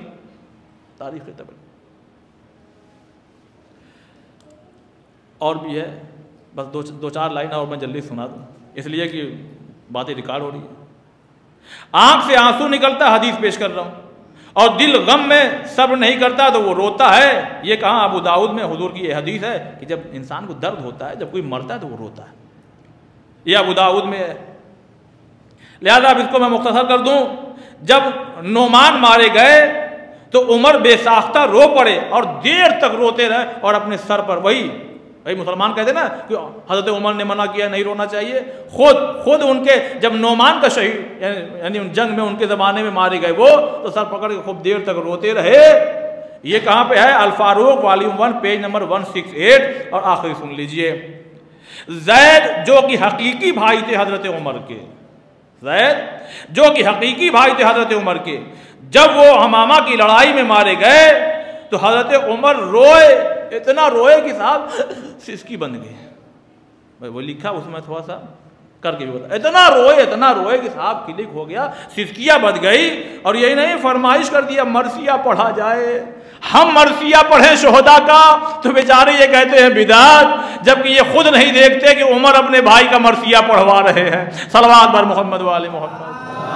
B: और भी है, बस 2-4 लाइन और मैं जल्दी सुना दूं इसलिए कि बातें रिकॉर्ड हो रही है। आंख से आंसू निकलता, हदीस पेश कर रहा हूं, और दिल गम में सब्र नहीं करता तो वो रोता है। ये कहाँ, अबू दाऊद में हुजूर की ये हदीस है कि जब इंसान को दर्द होता है, जब कोई मरता है तो वो रोता है। ये अबू दाऊद में है। लिहाजा अब इसको मैं मुख्तसर कर दूं। जब नोमान मारे गए तो उमर बेसाख्ता रो पड़े और देर तक रोते रहे और अपने सर पर भाई मुसलमान कहते ना कि हजरत उमर ने मना किया नहीं रोना चाहिए। खुद उनके जब नोमान का शहीद यानी जंग में उनके ज़माने में मारे गए वो तो सर पकड़ के खूब देर तक रोते रहे। ये कहाँ पे है, अल फारूक वॉल्यूम 1 पेज नंबर 168। और आखिरी सुन लीजिए, जैद जो कि हकीकी भाई थे हजरत उमर के, जैद जो कि हकीकी भाई थे हजरत उमर के, जब वो हमामा की लड़ाई में मारे गए तो हजरत उमर रोए, इतना रोए कि साहब सिसकी बन गए। भाई वो लिखा उसमें थोड़ा सा करके भी बता, इतना रोए कि साहब क्लिक हो गया, सिसकिया बन गई। और यही नहीं, फरमाइश कर दिया मरसिया पढ़ा जाए। हम मरसिया पढ़े शोहदा का तो बेचारे ये कहते हैं बिदात, जबकि ये खुद नहीं देखते कि उमर अपने भाई का मरसिया पढ़वा रहे हैं। सलवात बर मोहम्मद वाले मोहम्मद।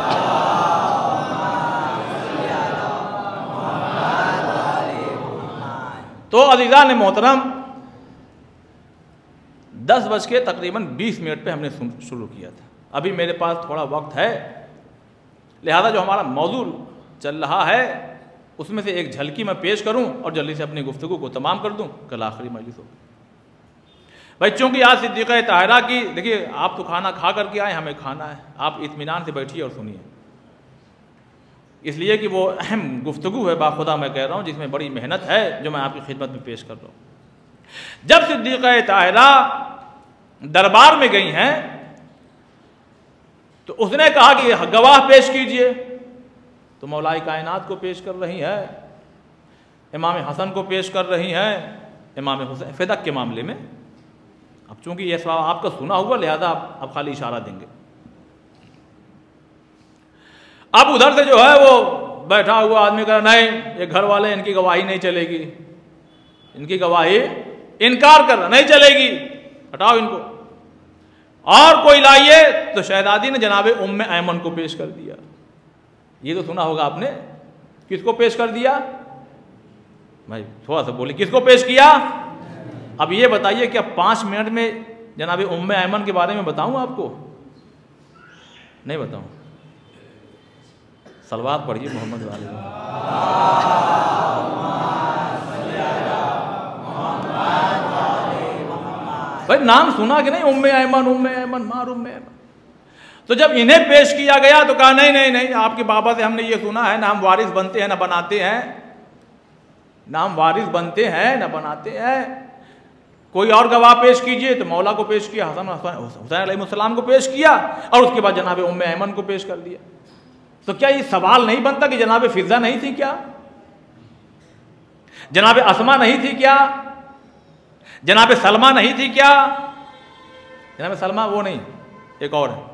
B: तो अज़ीज़ा ने मोहतरम 10 बज के तकरीबन 20 मिनट पे हमने शुरू किया था। अभी मेरे पास थोड़ा वक्त है, लिहाजा जो हमारा मौजू चल रहा है उसमें से एक झलकी मैं पेश करूं और जल्दी से अपनी गुफ्तगू को तमाम कर दूं, कल आखिरी मजलिस होगी। भाई चूँकि आज सिद्दीक़ा ताहिरा की, देखिए आप तो खाना खा करके आए, हमें खाना है, आप इत्मीनान से बैठिए और सुनिए, इसलिए कि वो अहम गुफ्तगू है, बाखुदा मैं कह रहा हूँ, जिसमें बड़ी मेहनत है जो मैं आपकी खिदमत में पेश कर रहा हूँ। जब सिद्दीक़ा ताहिरा दरबार में गई हैं तो उसने कहा कि गवाह पेश कीजिए, तो मौलाए कायनात को पेश कर रही है, इमाम हसन को पेश कर रही हैं, इमाम हुसैन फ़िदक के मामले में। अब चूंकि यह सवाल आपका सुना हुआ, लिहाजा आप खाली इशारा देंगे। अब उधर से जो है वो बैठा हुआ आदमी कह रहा नहीं, ये घर वाले, इनकी गवाही नहीं चलेगी, इनकी गवाही इनकार कर रहा, नहीं चलेगी, हटाओ इनको, और कोई लाइए। तो शहजादी ने जनाब उम्मे ऐमन को पेश कर दिया। ये तो सुना होगा आपने, किसको पेश कर दिया भाई, थोड़ा सा बोलिए, किसको पेश किया? अब ये बताइए क्या 5 मिनट में जनाब उम्मे ऐमन के बारे में बताऊं आपको? नहीं बताऊं, सलवात पढ़िए मोहम्मद वाले। भाई नाम सुना कि नहीं, उम्मे ऐमन मार उम्मे ऐमन। तो जब इन्हें पेश किया गया तो कहा नहीं नहीं नहीं, आपके बाबा से हमने ये सुना है ना हम वारिस बनते हैं ना बनाते हैं, ना हम वारिस बनते हैं ना बनाते हैं। कोई और गवाह पेश कीजिए, तो मौला को पेश किया, हुसैन अलैहिस्सलाम को पेश किया, और उसके बाद जनाब उम्मे ऐमन को पेश कर दिया। तो क्या ये सवाल नहीं बनता कि जनाब फिजा नहीं थी क्या, जनाब अस्मा नहीं थी क्या, जनाब सलमा नहीं थी क्या? जनाब सलमा वो नहीं, एक और है,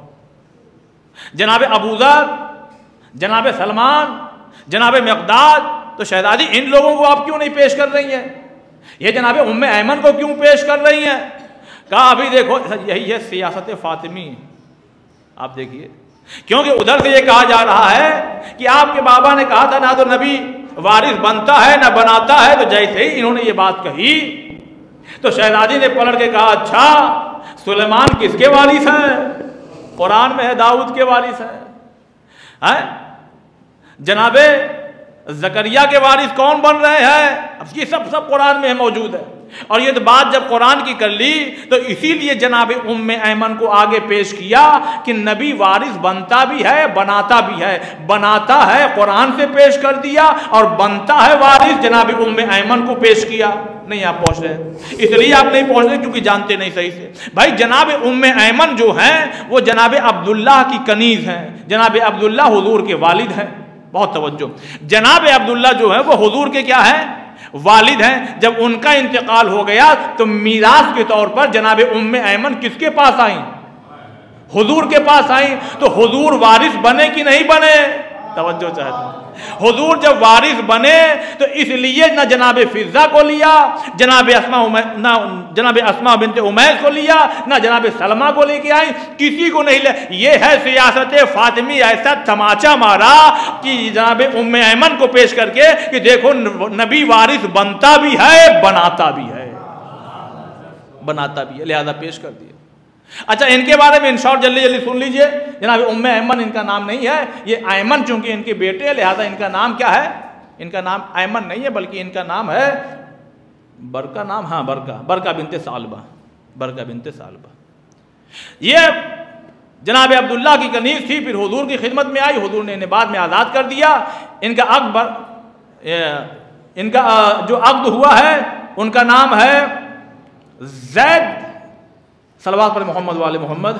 B: जनाब अबूजर, जनाब सलमान, जनाब मिक़दाद। तो शहजादी इन लोगों को आप क्यों नहीं पेश कर रही हैं? ये जनाब उम्मे ऐमन को क्यों पेश कर रही हैं? कहा अभी देखो यही है सियासत फातिमी। आप देखिए, क्योंकि उधर से ये कहा जा रहा है कि आपके बाबा ने कहा था ना तो नबी वारिस बनता है ना बनाता है। तो जैसे ही इन्होंने ये बात कही तो शहजादी ने पलट के कहा अच्छा सुलेमान किसके वारिस हैं? कुरान में है दाऊद के वारिस हैं। जनाबे ज़करिया के वारिस कौन बन रहे हैं? अब ये सब कुरान में मौजूद है। और ये तो बात जब कुरान की कर ली तो इसीलिए जनाब उम्मे ऐमन को आगे पेश किया कि नबी वारिस बनता भी है बनाता भी है। बनाता है कुरान से पेश कर दिया और बनता है वारिस जनाब उम्मे ऐमन को पेश किया। नहीं आप पहुंच रहे, इसलिए आप नहीं पहुंच रहे क्योंकि जानते नहीं सही से। भाई जनाब उम्मे ऐमन जो हैं वो जनाब अब्दुल्लाह की कनीज हैं। जनाब अब्दुल्लाह हुजूर के वालिद हैं। बहुत तवज्जो, जनाब अब्दुल्लाह जो है वो हुजूर के क्या है? वालिद हैं। जब उनका इंतकाल हो गया तो मीरास के तौर पर जनाब उम्मे ऐमन किसके पास आई? हुजूर के पास आई। तो हुजूर वारिस बने कि नहीं बने? तवज्जो चाहते, हुजूर जब वारिस बने तो इसलिए न जनाब फिजा को लिया, जनाब अस्मा बिनते उमैस को लिया, न जनाब सलमा को लेके आई, किसी को नहीं लिया। ये है सियासत फातिमी। ऐसा तमाचा मारा कि जनाब उम्मे ऐमन को पेश करके कि देखो नबी वारिस बनता भी है बनाता भी है, बनाता भी है, लिहाजा पेश कर दिया। अच्छा इनके बारे में इन शॉर्ट जल्दी जल्दी सुन लीजिए। जनाब उम्मे ऐमन इनका नाम नहीं है, ये ऐमन चूंकि इनके बेटे है लिहाजा इनका नाम क्या है? इनका नाम ऐमन नहीं है बल्कि इनका नाम है बरका। नाम हाँ बरका बिनते सालबा, बरका बिनते सालबा। ये जनाब अब्दुल्लाह की कनीज थी, फिर हुजूर की खिदमत में आई, हुजूर ने इन्हें बाद में आज़ाद कर दिया। इनका इनका जो अक़्द हुआ है उनका नाम है ज़ैद। सलवात पर मोहम्मद वाले मोहम्मद।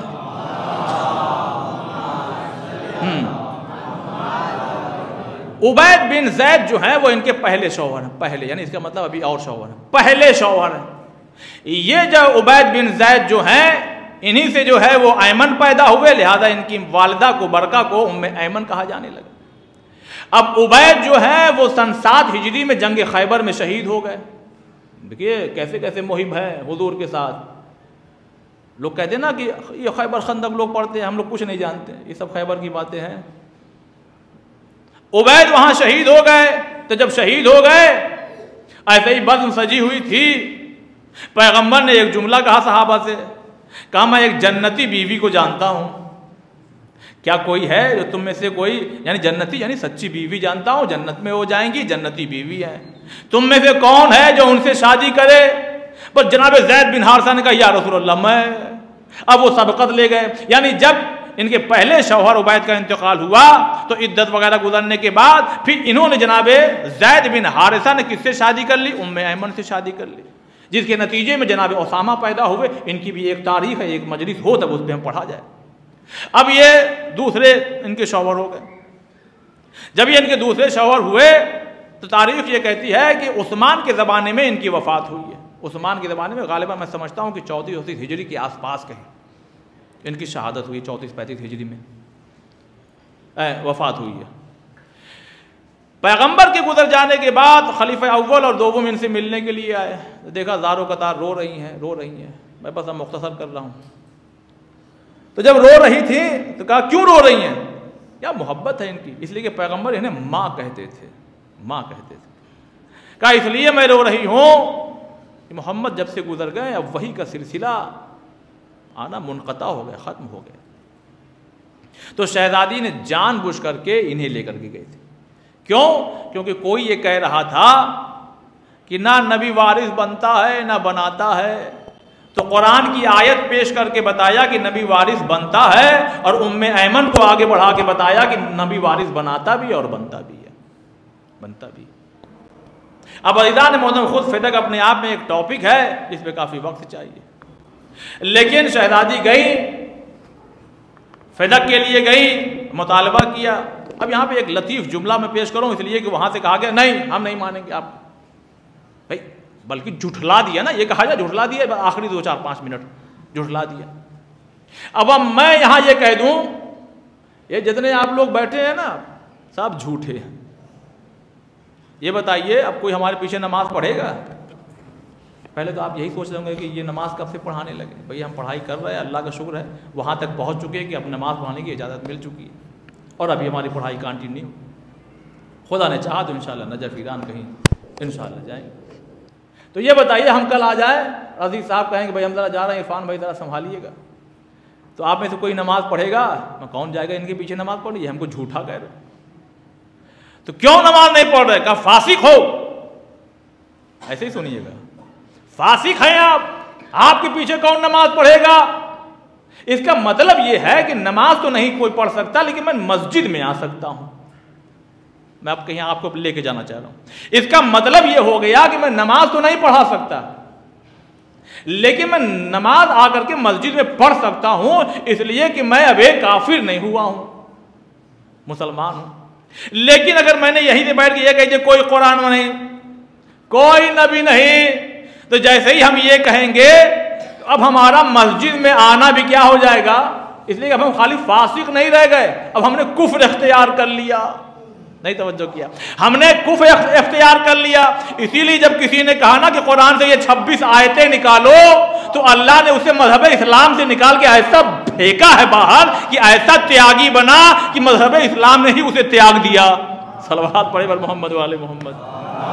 B: उबैद बिन ज़ैद जो है वो इनके पहले शौहर हैं। पहले यानी इसका मतलब अभी और शौहर हैं, पहले शौहर हैं। ये जो उबैद बिन ज़ैद जो हैं इन्हीं से जो है वो ऐमन पैदा हुए, लिहाजा इनकी वालिदा को बरका को उम्मे ऐमन कहा जाने लगा। अब उबैद जो है वो सन 7 हिजरी में जंग खैबर में शहीद हो गए। देखिए कैसे कैसे मुहिब है हुजूर के साथ। लोग कहते हैं ना कि ये खैबर खंदक लोग पढ़ते हैं, हम लोग कुछ नहीं जानते, ये सब खैबर की बातें हैं। उबैद वहां शहीद हो गए। तो जब शहीद हो गए ऐसे ही बज़्म सजी हुई थी, पैगंबर ने एक जुमला कहा सहाबा से, कहा मैं एक जन्नती बीवी को जानता हूं, क्या कोई है जो तुम में से कोई, यानी जन्नती यानी सच्ची बीवी जानता हूं, जन्नत में हो जाएंगी, जन्नती बीवी है, तुम में से कौन है जो उनसे शादी करे? पर जनाब ज़ैद बिन हारिसा ने कहा या रसूलल्लाह मैं। अब वो सबकत ले गए। यानी जब इनके पहले शौहर उबैद का इंतकाल हुआ तो इद्दत वगैरह गुजरने के बाद फिर इन्होंने जनाब ज़ैद बिन हारिसा ने किससे शादी कर ली? उम्मे ऐमन से शादी कर ली, जिसके नतीजे में जनाब उसामा पैदा हुए। इनकी भी एक तारीख है, एक मजलिस हो तब उस पर हम पढ़ा जाए। अब ये दूसरे इनके शौहर हो गए। जब ये इनके दूसरे शौहर हुए तो तारीख ये कहती है कि उस्मान के ज़माने में इनकी वफ़ात हुई है। उस्मान के ज़माने में गालिबा मैं समझता हूँ कि 34-35 हिजरी के आसपास कहीं इनकी शहादत हुई, 34-35 हिजरी में वफ़ात हुई है। पैगंबर के गुजर जाने के बाद खलीफा अव्वल और दोम इनसे मिलने के लिए आए। तो देखा ज़ारो कतार रो रही हैं। मैं बस अब मुख्तसर कर रहा हूँ। तो जब रो रही थी तो कहा क्यों रो रही हैं? क्या मोहब्बत है इनकी, इसलिए कि पैगंबर इन्हें माँ कहते थे, माँ कहते थे। कहा इसलिए मैं रो रही हूँ कि मोहम्मद जब से गुजर गए अब वही का सिलसिला आना मुनक़ता हो गया, ख़त्म हो गया। तो शहजादी ने जानबूझ करके इन्हें लेकर के गए थे। क्यों? क्योंकि कोई ये कह रहा था कि ना नबी वारिस बनता है ना बनाता है, तो कुरान की आयत पेश करके बताया कि नबी वारिस बनता है, और उम्मे ऐमन को आगे बढ़ा के बताया कि नबी वारिस बनाता भी और बनता भी है, बनता भी। अब अज़ीज़ान मोहतरम, खुद फिदक अपने आप में एक टॉपिक है जिस पे काफ़ी वक्त चाहिए, लेकिन शहजादी गई, फिदक के लिए गई, मुतालबा किया। अब यहाँ पे एक लतीफ़ जुमला मैं पेश करूँ इसलिए कि वहाँ से कहा गया नहीं हम नहीं मानेंगे आप भाई, बल्कि झुठला दिया ना, ये कहा जाए झुठला दिया, आखिरी 2-4-5 मिनट झुठला दिया। अब मैं यहाँ ये कह दूँ, ये जितने आप लोग बैठे हैं ना सब झूठे हैं। ये बताइए अब कोई हमारे पीछे नमाज पढ़ेगा? पहले तो आप यही सोच रहे होंगे कि ये नमाज कब से पढ़ाने लगे। भाई हम पढ़ाई कर रहे हैं, अल्लाह का शुक्र है वहाँ तक पहुँच चुके हैं कि अब नमाज पढ़ाने की इजाज़त मिल चुकी है, और अभी हमारी पढ़ाई कंटिन्यू। खुदा ने चाहा तो इंशाल्लाह नजर फिरान कहीं इंशाल्लाह जाएंगे। तो ये बताइए हम कल आ जाए, अजीज साहब कहेंगे भाई हम ज़रा जा रहे हैं, इरफान भाई ज़रा संभालिएगा, तो आप में से कोई नमाज पढ़ेगा? मैं कौन जाएगा इनके पीछे नमाज पढ़ने? ये हमको झूठा कह रहे। तो क्यों नमाज नहीं पढ़ रहे? कहा फासिक हो, ऐसे ही सुनिएगा, फासिक हैं आप, आपके पीछे कौन नमाज पढ़ेगा? इसका मतलब यह है कि नमाज तो नहीं कोई पढ़ सकता, लेकिन मैं मस्जिद में आ सकता हूं। मैं अब कहीं आपको लेके जाना चाह रहा हूं। इसका मतलब यह हो गया कि मैं नमाज तो नहीं पढ़ा सकता, लेकिन मैं नमाज आकर के मस्जिद में पढ़ सकता हूं, इसलिए कि मैं अब एक काफिर नहीं हुआ हूं, मुसलमान हूं। लेकिन अगर मैंने यहीं से बैठ के ये कह दिया कोई कुरान में नहीं, कोई नबी नहीं, तो जैसे ही हम ये कहेंगे तो अब हमारा मस्जिद में आना भी क्या हो जाएगा? इसलिए अब हम खाली फासिक नहीं रह गए, अब हमने कुफ्र इख्तियार कर लिया। नहीं तवज्जो किया, हमने कुफ्र इख्तियार कर लिया। इसीलिए जब किसी ने कहा ना कि कुरान से ये 26 आयतें निकालो, तो अल्लाह ने उसे मजहब इस्लाम से निकाल के ऐसा फेंका है बाहर कि ऐसा त्यागी बना कि मजहब इस्लाम ने ही उसे त्याग दिया। सलवात पढ़े बर मोहम्मद वाले मोहम्मद।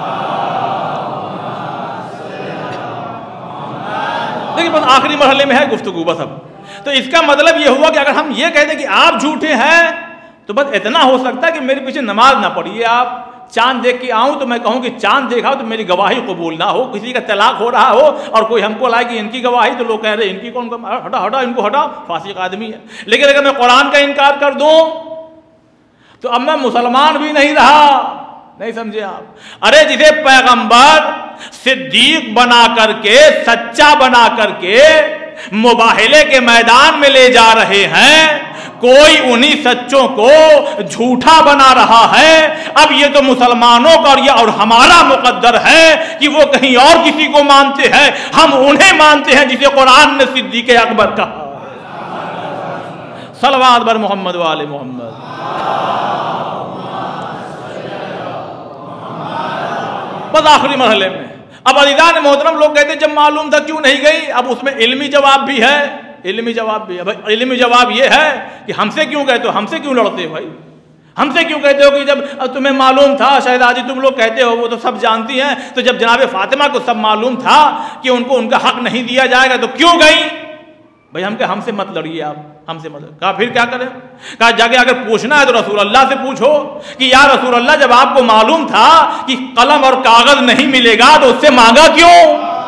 B: देखिए बस आखिरी मरहले में है गुफ्तगू बस। अब तो इसका मतलब ये हुआ कि अगर हम ये कहते कि आप झूठे हैं, तो बस इतना हो सकता है कि मेरे पीछे नमाज ना पढ़िए आप। चांद देख के आऊं तो मैं कहूं कि चांद देखा हो तो मेरी गवाही कबूल ना हो, किसी का तलाक हो रहा हो और कोई हमको लाए कि इनकी गवाही, तो लोग कह रहे इनकी कौन, हटा हटा इनको हटा, फासिक आदमी है। लेकिन अगर मैं कुरान का इनकार कर दूं तो अब मैं मुसलमान भी नहीं रहा। नहीं समझे आप? अरे जिसे पैगंबर सिद्दीक बना करके, सच्चा बना करके मुबाहिले के मैदान में ले जा रहे हैं, कोई उन्हीं सच्चों को झूठा बना रहा है। अब ये तो मुसलमानों का और हमारा मुकद्दर है कि वो कहीं और किसी को मानते हैं, हम उन्हें मानते हैं जिसे कुरान ने सिद्दीक़ अकबर कहा। सलवात बर मोहम्मद वाले मोहम्मद। बस आखिरी मरहले में अब अज़ीज़ान मोहतरम लोग कहते जब मालूम था क्यों नहीं गई। अब उसमें इल्मी जवाब भी है, इल्मी जवाब भी है। भाई इल्मी जवाब ये है कि हमसे क्यों कहते हो, हमसे क्यों लड़ते हो भाई, हमसे क्यों कहते हो कि जब तुम्हें मालूम था, शहजादी तुम लोग कहते हो वो तो सब जानती हैं, तो जब जनाब फातिमा को सब मालूम था कि उनको उनका हक नहीं दिया जाएगा तो क्यों गई? भाई हमसे मत लड़िए आप, हमसे मत। कहा फिर क्या करें? कहा जाके अगर पूछना है तो रसूल अल्लाह से पूछो कि या रसूल अल्लाह जब आपको मालूम था कि कलम और कागज नहीं मिलेगा तो उससे मांगा क्यों?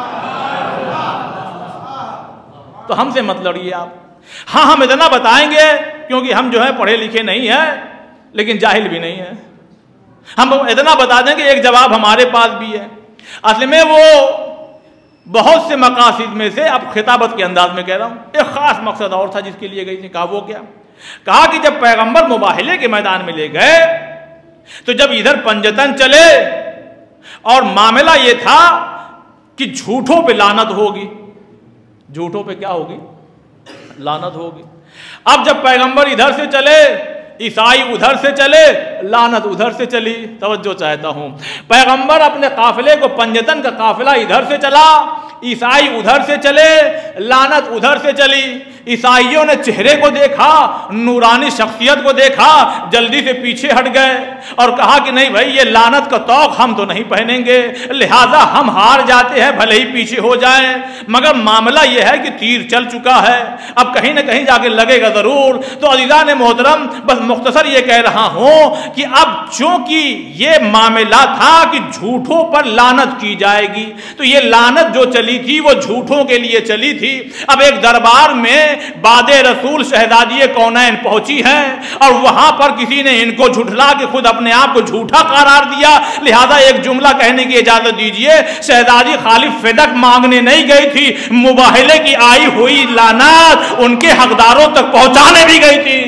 B: तो हमसे मत लड़िए आप। हाँ हम इतना बताएंगे क्योंकि हम जो है पढ़े लिखे नहीं हैं लेकिन जाहिल भी नहीं है। हम इतना बता दें कि एक जवाब हमारे पास भी है। असल में वो बहुत से मकासिद में से, अब खिताबत के अंदाज में कह रहा हूं, एक खास मकसद और था जिसके लिए गई थी। कहा वो क्या? कहा कि जब पैगंबर मुबाहिले के मैदान में ले गए तो जब इधर पंजतन चले और मामला ये था कि झूठों पे लानत होगी, झूठों पे क्या होगी? लानत होगी। अब जब पैगंबर इधर से चले, ईसाई उधर से चले, लानत उधर से चली। तवज्जो चाहता हूं, पैगंबर अपने काफिले को, पंजतन का काफिला इधर से चला, ईसाई उधर से चले, लानत उधर से चली। ईसाइयों ने चेहरे को देखा, नूरानी शख्सियत को देखा, जल्दी से पीछे हट गए और कहा कि नहीं भाई, ये लानत का तौक हम तो नहीं पहनेंगे, लिहाजा हम हार जाते हैं, भले ही पीछे हो जाएं। मगर मामला यह है कि तीर चल चुका है, अब कहीं ना कहीं जाके लगेगा जरूर। तो अज़ीज़ान मोहतरम, बस मुख्तसर ये कह रहा हूं कि अब चूंकि ये मामला था कि झूठों पर लानत की जाएगी, तो ये लानत जो चली थी वो झूठों के लिए चली थी। अब एक दरबार में बादे रसूल शहजादी कौनैन पहुंची है और वहां पर किसी ने इनको झुठला के खुद अपने आप को झूठा करार दिया। लिहाजा एक जुमला कहने की इजाजत दीजिए, शहजादी खाली फिदक मांगने नहीं गई थी, मुबाहले की आई हुई लानत उनके हकदारों तक पहुंचाने भी गई थी।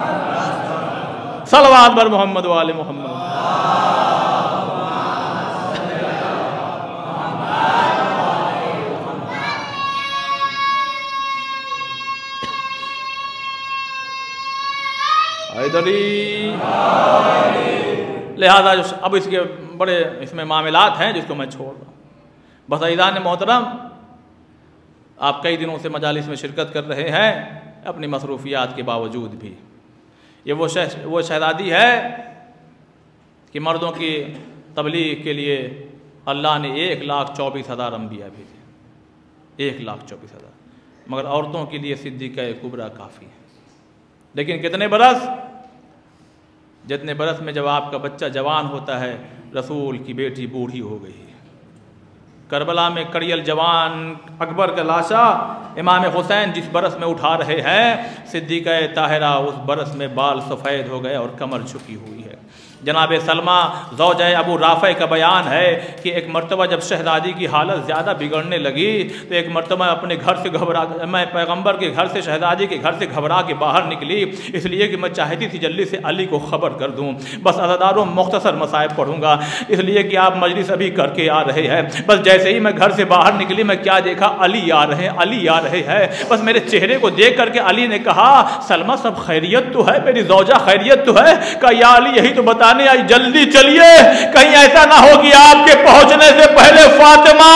B: सलवात बर मोहम्मद वाले मोहम्मद। लिहाजा अब इसके बड़े इसमें मामलात हैं जिसको मैं छोड़ रहा हूँ। बस अज़ीज़ान मोहतरम, आप कई दिनों से मजालिस में शिरकत कर रहे हैं अपनी मसरूफियात के बावजूद भी। ये वो शहजादी है कि मर्दों की तबलीग के लिए अल्लाह ने 1,24,000 अंबिया भेजे, 1,24,000, मगर औरतों के लिए सिद्दीक़ा कुबरा काफ़ी है। लेकिन कितने बरस? जितने बरस में जब आपका बच्चा जवान होता है, रसूल की बेटी बूढ़ी हो गई है। करबला में कड़ियल जवान अकबर का लाशा इमाम हुसैन जिस बरस में उठा रहे हैं, सिद्दीक़ा ताहिरा उस बरस में बाल सफ़ेद हो गए और कमर झुकी हुई है। जनाब सलमा ज़ौजा अबू राफ़े का बयान है कि एक मरतबा जब शहज़ादी की हालत ज़्यादा बिगड़ने लगी तो एक मरतबा अपने घर से मैं पैगंबर के घर से, शहज़ादी के घर से घबरा के बाहर निकली, इसलिए कि मैं चाहती थी जल्दी से अली को ख़बर कर दूँ। बस अज़ादारों मुख्तसर मसाइब पढ़ूँगा इसलिए कि आप मजलिस अभी करके आ रहे हैं। बस जैसे ही मैं घर से बाहर निकली, मैं क्या देखा, अली आ रहे हैं, अली आ रहे हैं। बस मेरे चेहरे को देख करके अली ने कहा, सलमा सब खैरियत तो है, मेरी ज़ौजा खैरियत तो है? कहा या अली यही तो बता नहीं आई, जल्दी चलिए, कहीं ऐसा ना हो कि आपके पहुंचने से पहले फातिमा।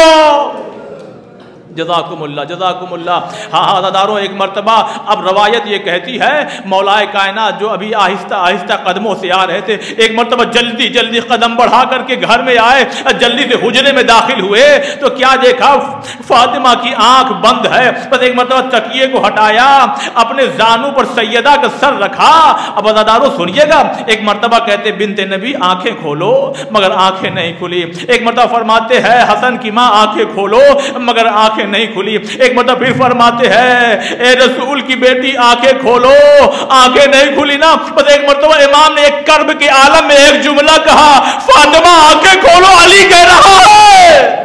B: जज़ाकुमुल्लाह जज़ाकुमुल्लाह। हाँ आज़ादारों, एक मरतबा अब रवायत ये कहती है मौलाए कायनात जो अभी आहिस्ता आहिस्ता कदमों से आ रहे थे, एक मरतबा जल्दी जल्दी कदम बढ़ा करके घर में आए, जल्दी से हुजरे में दाखिल हुए तो क्या देखा, फातिमा की आंख बंद है। बस एक मरतबा तकिए को हटाया, अपने जानू पर सैयदा का सर रखा। अब आज़ादारों सुनिएगा, एक मरतबा कहते बिनते नबी आंखें खोलो, मगर आंखें नहीं खुली। एक मरतबा फरमाते हैं हसन की माँ आंखें खोलो, मगर आंखें नहीं खुली। एक मतलब फिर फरमाते हैं ए रसूल की बेटी आंखें खोलो, आंखें नहीं खुली ना। बस एक मरतबा इमाम ने एक कर्ब के आलम में एक जुमला कहा, फातिमा आंखें खोलो, अली कह रहा है।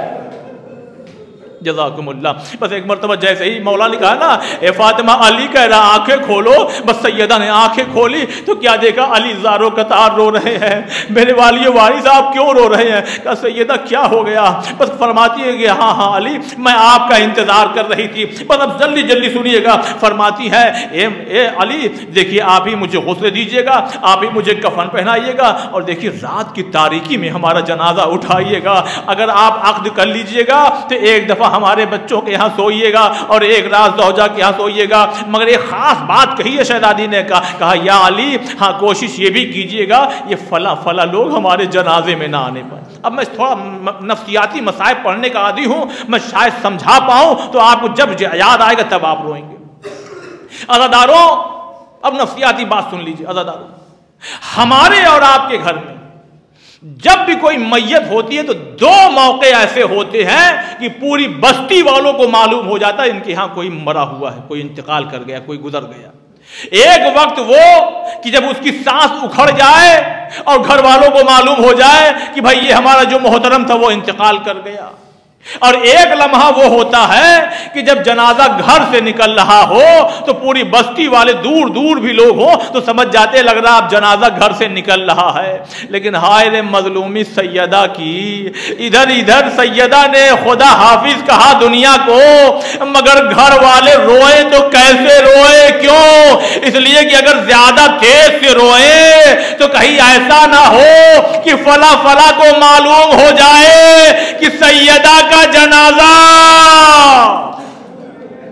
B: जज़ाकुमुल्लाह। बस एक मरतबा जैसे ही मौला ने कहा ना ए फातिमा अली कह रहा आंखें खोलो, बस सैयदा ने आंखें खोली तो क्या देखा, अली ज़ारो कतार रो रहे हैं। मेरे वाली वारिस आप क्यों रो रहे हैं? कहा सैयदा क्या हो गया? बस फरमाती है कि हाँ हाँ अली मैं आपका इंतजार कर रही थी। बस अब जल्दी जल्दी सुनिएगा, फरमाती है ए अली देखिए आप ही मुझे गुस्ले दीजिएगा, आप ही मुझे कफन पहनाइएगा और देखिए रात की तारीकी में हमारा जनाजा उठाइएगा। अगर आप अक़्द कर लीजिएगा तो एक दफ़ा हमारे बच्चों के यहाँ सोइएगा और एक रात ज़ौजा के यहाँ सोइएगा। मगर एक खास बात कही है शहजादी ने, कहा या अली हाँ कोशिश ये भी कीजिएगा ये फला फला लोग हमारे जनाजे में ना आने पाए। अब मैं थोड़ा नफ्सियाती मसाइब पढ़ने का आदी हूँ, मैं शायद समझा पाऊँ तो आपको जब याद आएगा तब आप रोएंगे। अज़ादारों अब नफ्सियाती बात सुन लीजिए। अज़ादारों हमारे और आपके घर में जब भी कोई मैयत होती है तो दो मौके ऐसे होते हैं कि पूरी बस्ती वालों को मालूम हो जाता है इनके यहाँ कोई मरा हुआ है, कोई इंतकाल कर गया, कोई गुजर गया। एक वक्त वो कि जब उसकी सांस उखड़ जाए और घर वालों को मालूम हो जाए कि भाई ये हमारा जो मोहतरम था वो इंतकाल कर गया। और एक लम्हा वो होता है कि जब जनाजा घर से निकल रहा हो तो पूरी बस्ती वाले दूर दूर भी लोग हो तो समझ जाते लग रहा अब जनाजा घर से निकल रहा है। लेकिन हाय रे मजलूमी सैयदा की, इधर इधर सैयदा ने खुदा हाफिज कहा दुनिया को, मगर घर वाले रोए तो कैसे रोए? क्यों? इसलिए कि अगर ज्यादा तेज से रोए तो कहीं ऐसा ना हो कि फला फला को मालूम हो जाए कि सैयदा का जनाजा।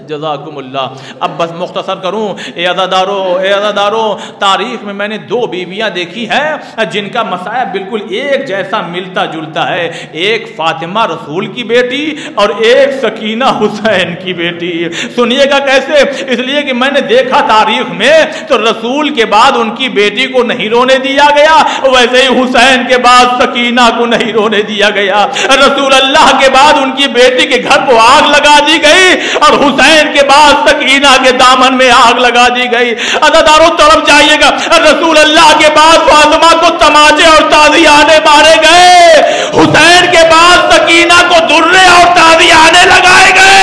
B: जज़ाकुमुल्लाह। अब बस मुख्तसर करूँ, ए अज़ादारों, तारीख में मैंने 2 बीवियाँ देखी हैं जिनका मसायब बिल्कुल एक जैसा मिलता जुलता है। एक फातिमा रसूल की बेटी और एक सकीना हुसैन की बेटी। सुनिएगा कैसे, इसलिए कि मैंने देखा तारीख में तो रसूल के बाद उनकी बेटी को नहीं रोने दिया गया, वैसे ही हुसैन के बाद सकीना को नहीं रोने दिया गया। रसूल अल्लाह के बाद उनकी बेटी के घर को आग लगा दी गई और हुसैन के बाद सकीना के दामन में आग लगा दी गई। अज़ादारों तरफ जाइएगा, रसूल अल्लाह के बाद फातिमा को तमाचे और ताज़ियाने मारे गए, हुसैन के बाद सकीना को दुर्रे और ताज़ियाने लगाए गए।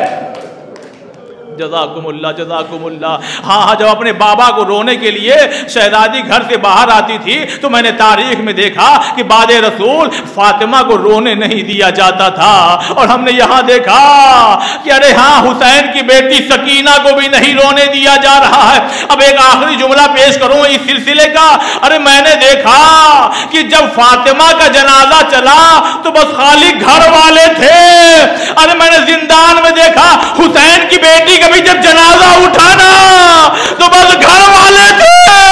B: जज़ाकुमुल्लाह। हाँ, जब अपने बाबा को रोने के लिए शहजादी घर से बाहर आती थी तो मैंने तारीख में देखा कि बादे रसूल फातिमा को रोने नहीं दिया जाता था। और हमने यहाँ देखा कि अरे हाँ, हुसैन की बेटी सकीना को भी नहीं रोने दिया जा रहा है। अब एक आखिरी जुमला पेश करूँ इस सिलसिले का। अरे मैंने देखा कि जब फातिमा का जनाजा चला तो बस खाली घर वाले थे। अरे मैंने जिंदान में देखा हुसैन की बेटी कभी जब जनाजा उठाना तो बस घर वाले थे।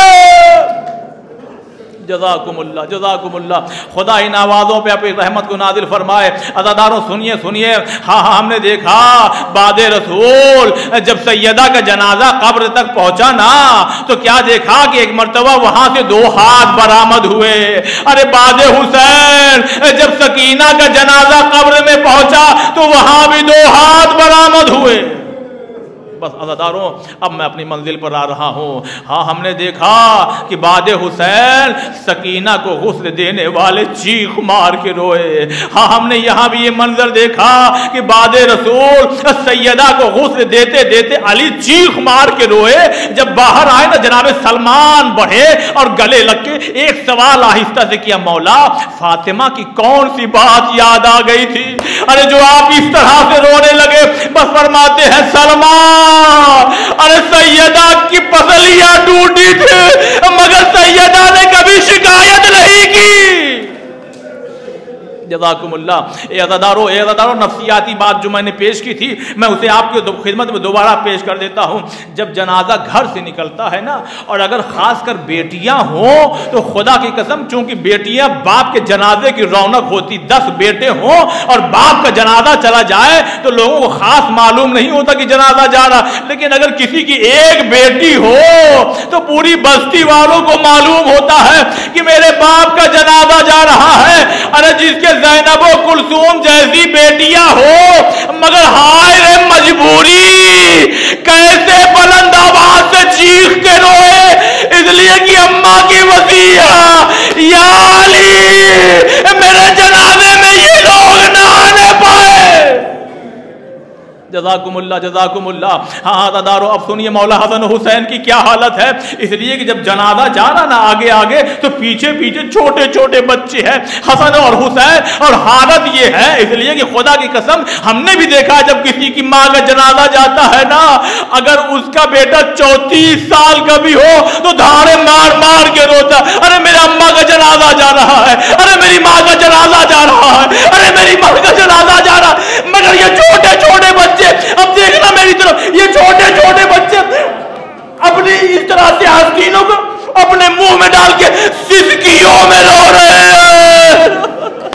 B: जज़ाकुमुल्लाह। खुदा इन आवाज़ों पे अपनी रहमत को नाजिल फरमाए। अज़ादारों सुनिए। हाँ, हमने देखा बादे रसूल जब सैयदा का जनाजा कब्र तक पहुंचा ना तो क्या देखा कि एक मर्तबा वहां से 2 हाथ बरामद हुए। अरे बादे हुसैन जब सकीना का जनाजा कब्र में पहुंचा तो वहां भी 2 हाथ बरामद हुए। बस अज़ादारों, अब मैं अपनी मंजिल पर आ रहा हूँ। हाँ, हमने देखा कि बादे हुसैन सकीना को गुस्ल देने वाले चीख मार के रोए। हाँ, हमने यहाँ भी ये मंजर देखा कि बादे रसूल सैयदा को गुस्ल देते देते अली चीख मार के रोए। जब बाहर आए ना जनाबे सलमान बढ़े और गले लग के एक सवाल आहिस्ता से किया, मौला फातिमा की कौन सी बात याद आ गई थी? अरे जो आप इस तरह से रोने लगे। बस फरमाते हैं सलमान, अरे सैयदा की पसलियां टूटी थी मगर सैयदा ने कभी शिकायत नहीं की। जज़ाकुमुल्लाह। अज़ादारों, नफ्सियाती बात जो मैंने पेश की थी मैं उसे आपकी खिदमत में दोबारा पेश कर देता हूँ। जब जनाजा घर से निकलता है ना, और अगर खासकर बेटियां हों तो खुदा की कसम, चूंकि बेटियां बाप के जनाजे की रौनक होती, 10 बेटे हों और बाप का जनाजा चला जाए तो लोगों को खास मालूम नहीं होता कि जनाजा जा रहा। लेकिन अगर किसी की एक बेटी हो तो पूरी बस्ती वालों को मालूम होता है कि मेरे बाप का जनाजा जा रहा है। अरे जिसके ज़ैनब और कुलसूम जैसी बेटियां हो, मगर हाय रे मजबूरी, कैसे बुलंद आवाज से चीख के रोए, इसलिए कि अम्मा की वसीया, या अली मेरे जनाजे में ये लोग ना आने पाए। जज़ाकुमुल्लाह। हाँ अज़ादारों, अब सुनिए मौला हसन हुसैन की क्या हालत है। इसलिए कि जब जनाजा जा रहा ना आगे आगे तो पीछे पीछे छोटे छोटे बच्चे हैं, हसन और हुसैन। और हालत ये है, इसलिए कि खुदा की कसम हमने भी देखा जब किसी की माँ का जनाजा जाता है ना, अगर उसका बेटा 34 साल का भी हो तो धाड़े मार मार के रोता, अरे मेरे अम्मा का जनाजा जा रहा है, अरे मेरी माँ का जनाजा जा रहा है, अरे मेरी माँ का जनाजा जा रहा है। मगर ये छोटे छोटे बच्चे, अब देखना मेरी तरफ, ये छोटे छोटे बच्चे अपनी इस तरह से आस्तीनों को अपने मुंह में डाल के सिसकियों में रो रहे हैं।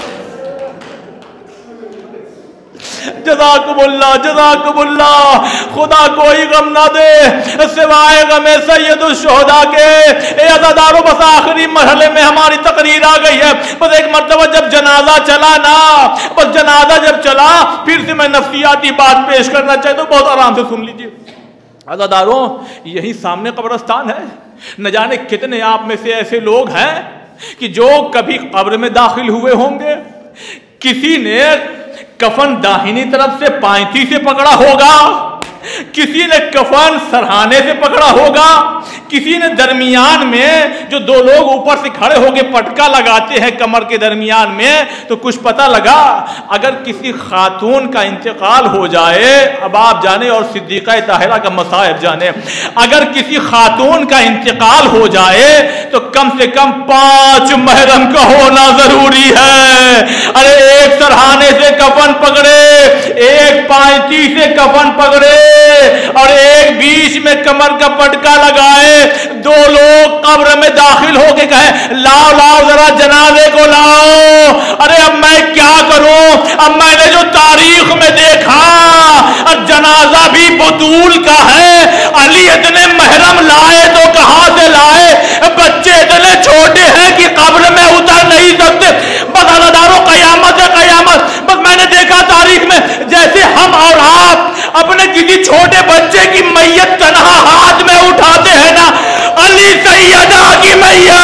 B: जज़ाकुमुल्लाह। खुदा कोई गम ना दे सिवाय गमे सैयदुल शुहदा के। अज़ादारों, बस आखिरी मरहले में हमारी तकरीर आ गई है। बस एक मर्तबा जब जनाजा चला ना, बस जनाजा जब चला, फिर से मैं नफ्सियाती बात पेश करना चाहता हूँ, बहुत आराम से सुन लीजिए। अज़ादारों, यही सामने कब्रिस्तान है। न जाने कितने आप में से ऐसे लोग हैं कि जो कभी कब्र में दाखिल हुए होंगे। किसी ने कफन दाहिनी तरफ से पांती से पकड़ा होगा, किसी ने कफन सरहाने से पकड़ा होगा, किसी ने दरमियान में, जो 2 लोग ऊपर से खड़े होकर पटका लगाते हैं कमर के दरमियान में, तो कुछ पता लगा अगर किसी खातून का इंतकाल हो जाए, अब आप जाने और सिद्दीक़ा ताहिरा का मसाइब जाने, अगर किसी खातून का इंतकाल हो जाए तो कम से कम 5 महरम का होना जरूरी है। अरे एक सरहाने से कफन पकड़े, एक पांती से कफन पकड़े और एक बीच में कमर का पटका लगाए, दो लोग कब्र में दाखिल होके कहे लाओ लाओ जरा जनाजे को लाओ। अरे अब मैं क्या करूं, अब मैंने जो तारीख में देखा जनाजा भी बतूल का है, अली इतने महरम लाए तो कहां से लाए, बच्चे इतने छोटे हैं कि कब्र में उतर नहीं सकते। बस अज़ादारों कयामत है कयामत। बस मैंने देखा तारीख में जैसे हम और आप अपने किसी छोटे बच्चे की मैयत तन्हा हाथ में उठाते हैं ना, अली सैयदा की मैया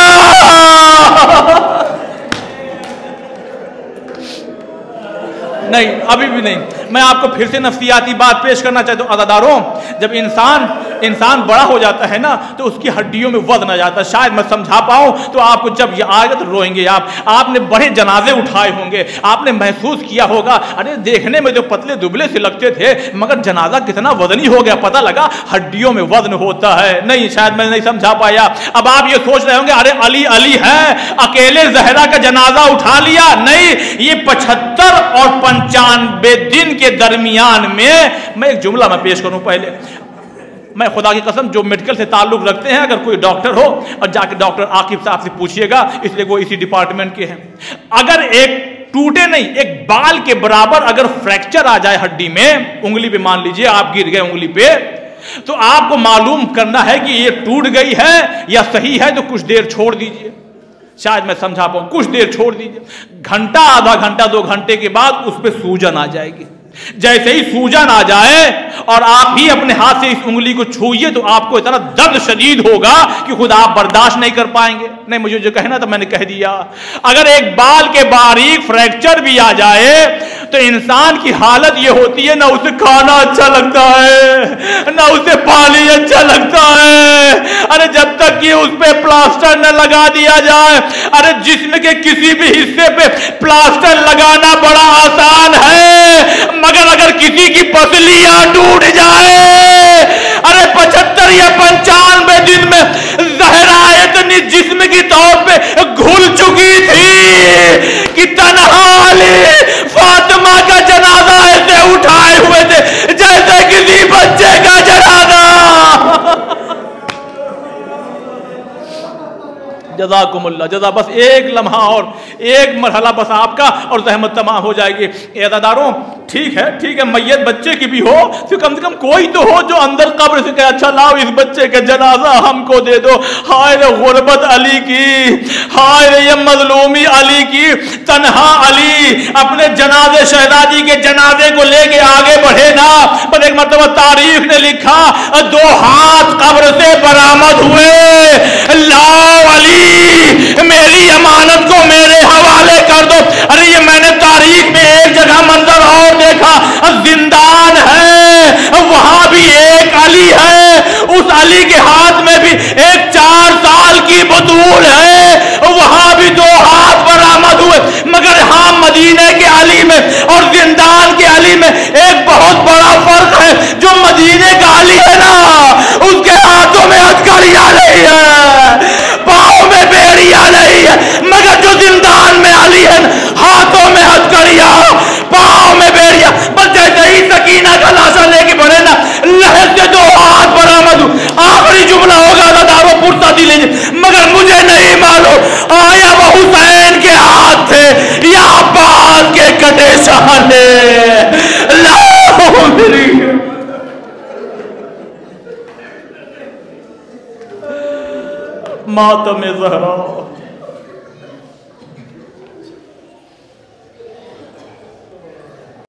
B: नहीं, अभी भी नहीं। मैं आपको फिर से नफ्सियाती बात पेश करना चाहता हूँ। अज़ादारों, जब इंसान बड़ा हो जाता है ना तो उसकी हड्डियों में वजन आ जाता है। शायद मैं समझा पाऊँ तो आपको जब ये आएगा तो रोएंगे आप। आपने बड़े जनाजे उठाए होंगे, आपने महसूस किया होगा अरे देखने में जो पतले दुबले से लगते थे मगर जनाजा कितना वजनी हो गया, पता लगा हड्डियों में वजन होता है। नहीं, शायद मैं नहीं समझा पाया। अब आप ये सोच रहे होंगे अरे अली अली है, अकेले जहरा का जनाजा उठा लिया। नहीं, ये 75 और 95 दिन के दरमियान में मैं एक जुमला मैं पेश करूं। पहले मैं खुदा की कसम जो मेडिकल से ताल्लुक रखते हैं, अगर कोई डॉक्टर हो और जाके डॉक्टर आकिब साहब से पूछिएगा, इसलिए वो इसी डिपार्टमेंट के हैं। अगर एक टूटे नहीं, एक बाल के बराबर अगर फ्रैक्चर आ जाए हड्डी में, उंगली पे मान लीजिए आप गिर गए उंगली पे, तो आपको मालूम करना है कि ये टूट गई है या सही है, तो कुछ देर छोड़ दीजिए। शायद मैं समझा पाऊं, कुछ देर छोड़ दीजिए। घंटा, आधा घंटा, 2 घंटे के बाद उस पर सूजन आ जाएगी। जैसे ही सूजन आ जाए और आप ही अपने हाथ से इस उंगली को छूइए तो आपको इतना दर्द शदीद होगा कि खुद आप बर्दाश्त नहीं कर पाएंगे। नहीं, मुझे जो कहना था मैंने कह दिया। अगर एक बाल के बारीक फ्रैक्चर भी आ जाए तो इंसान की हालत ये होती है, ना उसे खाना अच्छा लगता है, ना उसे पानी अच्छा लगता है। अरे जब तक कि उस पे प्लास्टर न लगा दिया जाए, अरे जिस्म के किसी भी हिस्से पे प्लास्टर लगाना बड़ा आसान है, मगर अगर किसी की पसलियां टूट जाए, अरे 75 या 95 दिन में ज़हरा इतनी जिस्म की तौर पे घुल चुकी थी कि तन्हा अली फातिमा का जनाजा ऐसे उठाए हुए थे जैसे किसी बच्चे का जनाजा। जज़ाकुमुल्लाह जज़ा। बस एक लम्हा और एक मरहला बस आपका और ज़हमत तमाम हो जाएगी। अज़ादारों, ठीक है मैयत बच्चे की भी हो तो कम से कम कोई तो हो जो अंदर कब्र से कहे अच्छा लाओ इस बच्चे का जनाजा हमको दे दो। हाय रे गुर्बत अली की, हाय रे ये मजलूमी अली की। तन्हा अली अपने जनाजे शहजादी के जनाजे को लेके आगे बढ़े ना, पर एक मरतबा तारीख ने लिखा 2 हाथ कब्र से बरामद हुए। लाओ अली मेरी अमानत को मेरे हवाले कर दो। अरे ये मैंने तारीख में एक जगह मंजर और देखा, जिंदान है, वहां भी एक अली है, उस अली के हाथ में भी एक 4 साल की बतूल है, वहां भी 2 हाथ बरामद हुए। मगर हाँ, मदीने के अली में और जिंदान के अली में एक बहुत बड़ा फर्क है। जो मदीने का अली है ना, उसके हाथों में हथकड़ियां नहीं है, पाँव में बेड़ियां नहीं है, मगर जो जिंदान में अली है हाथों में हथकड़ियां, पाँव में बेड़ियां। बस जैसे ही सकीना का लाशा लेके बढ़े ना, लहर से 2 हाथ बरामद हुए। आखिरी जुमला होगा दादारो पुरसा दी लीजिए, मगर मुझे नहीं मालूम आया वो हुसैन के हाथ थे या अब्बास के कटे शाने। मेरी मातम ज़हरा।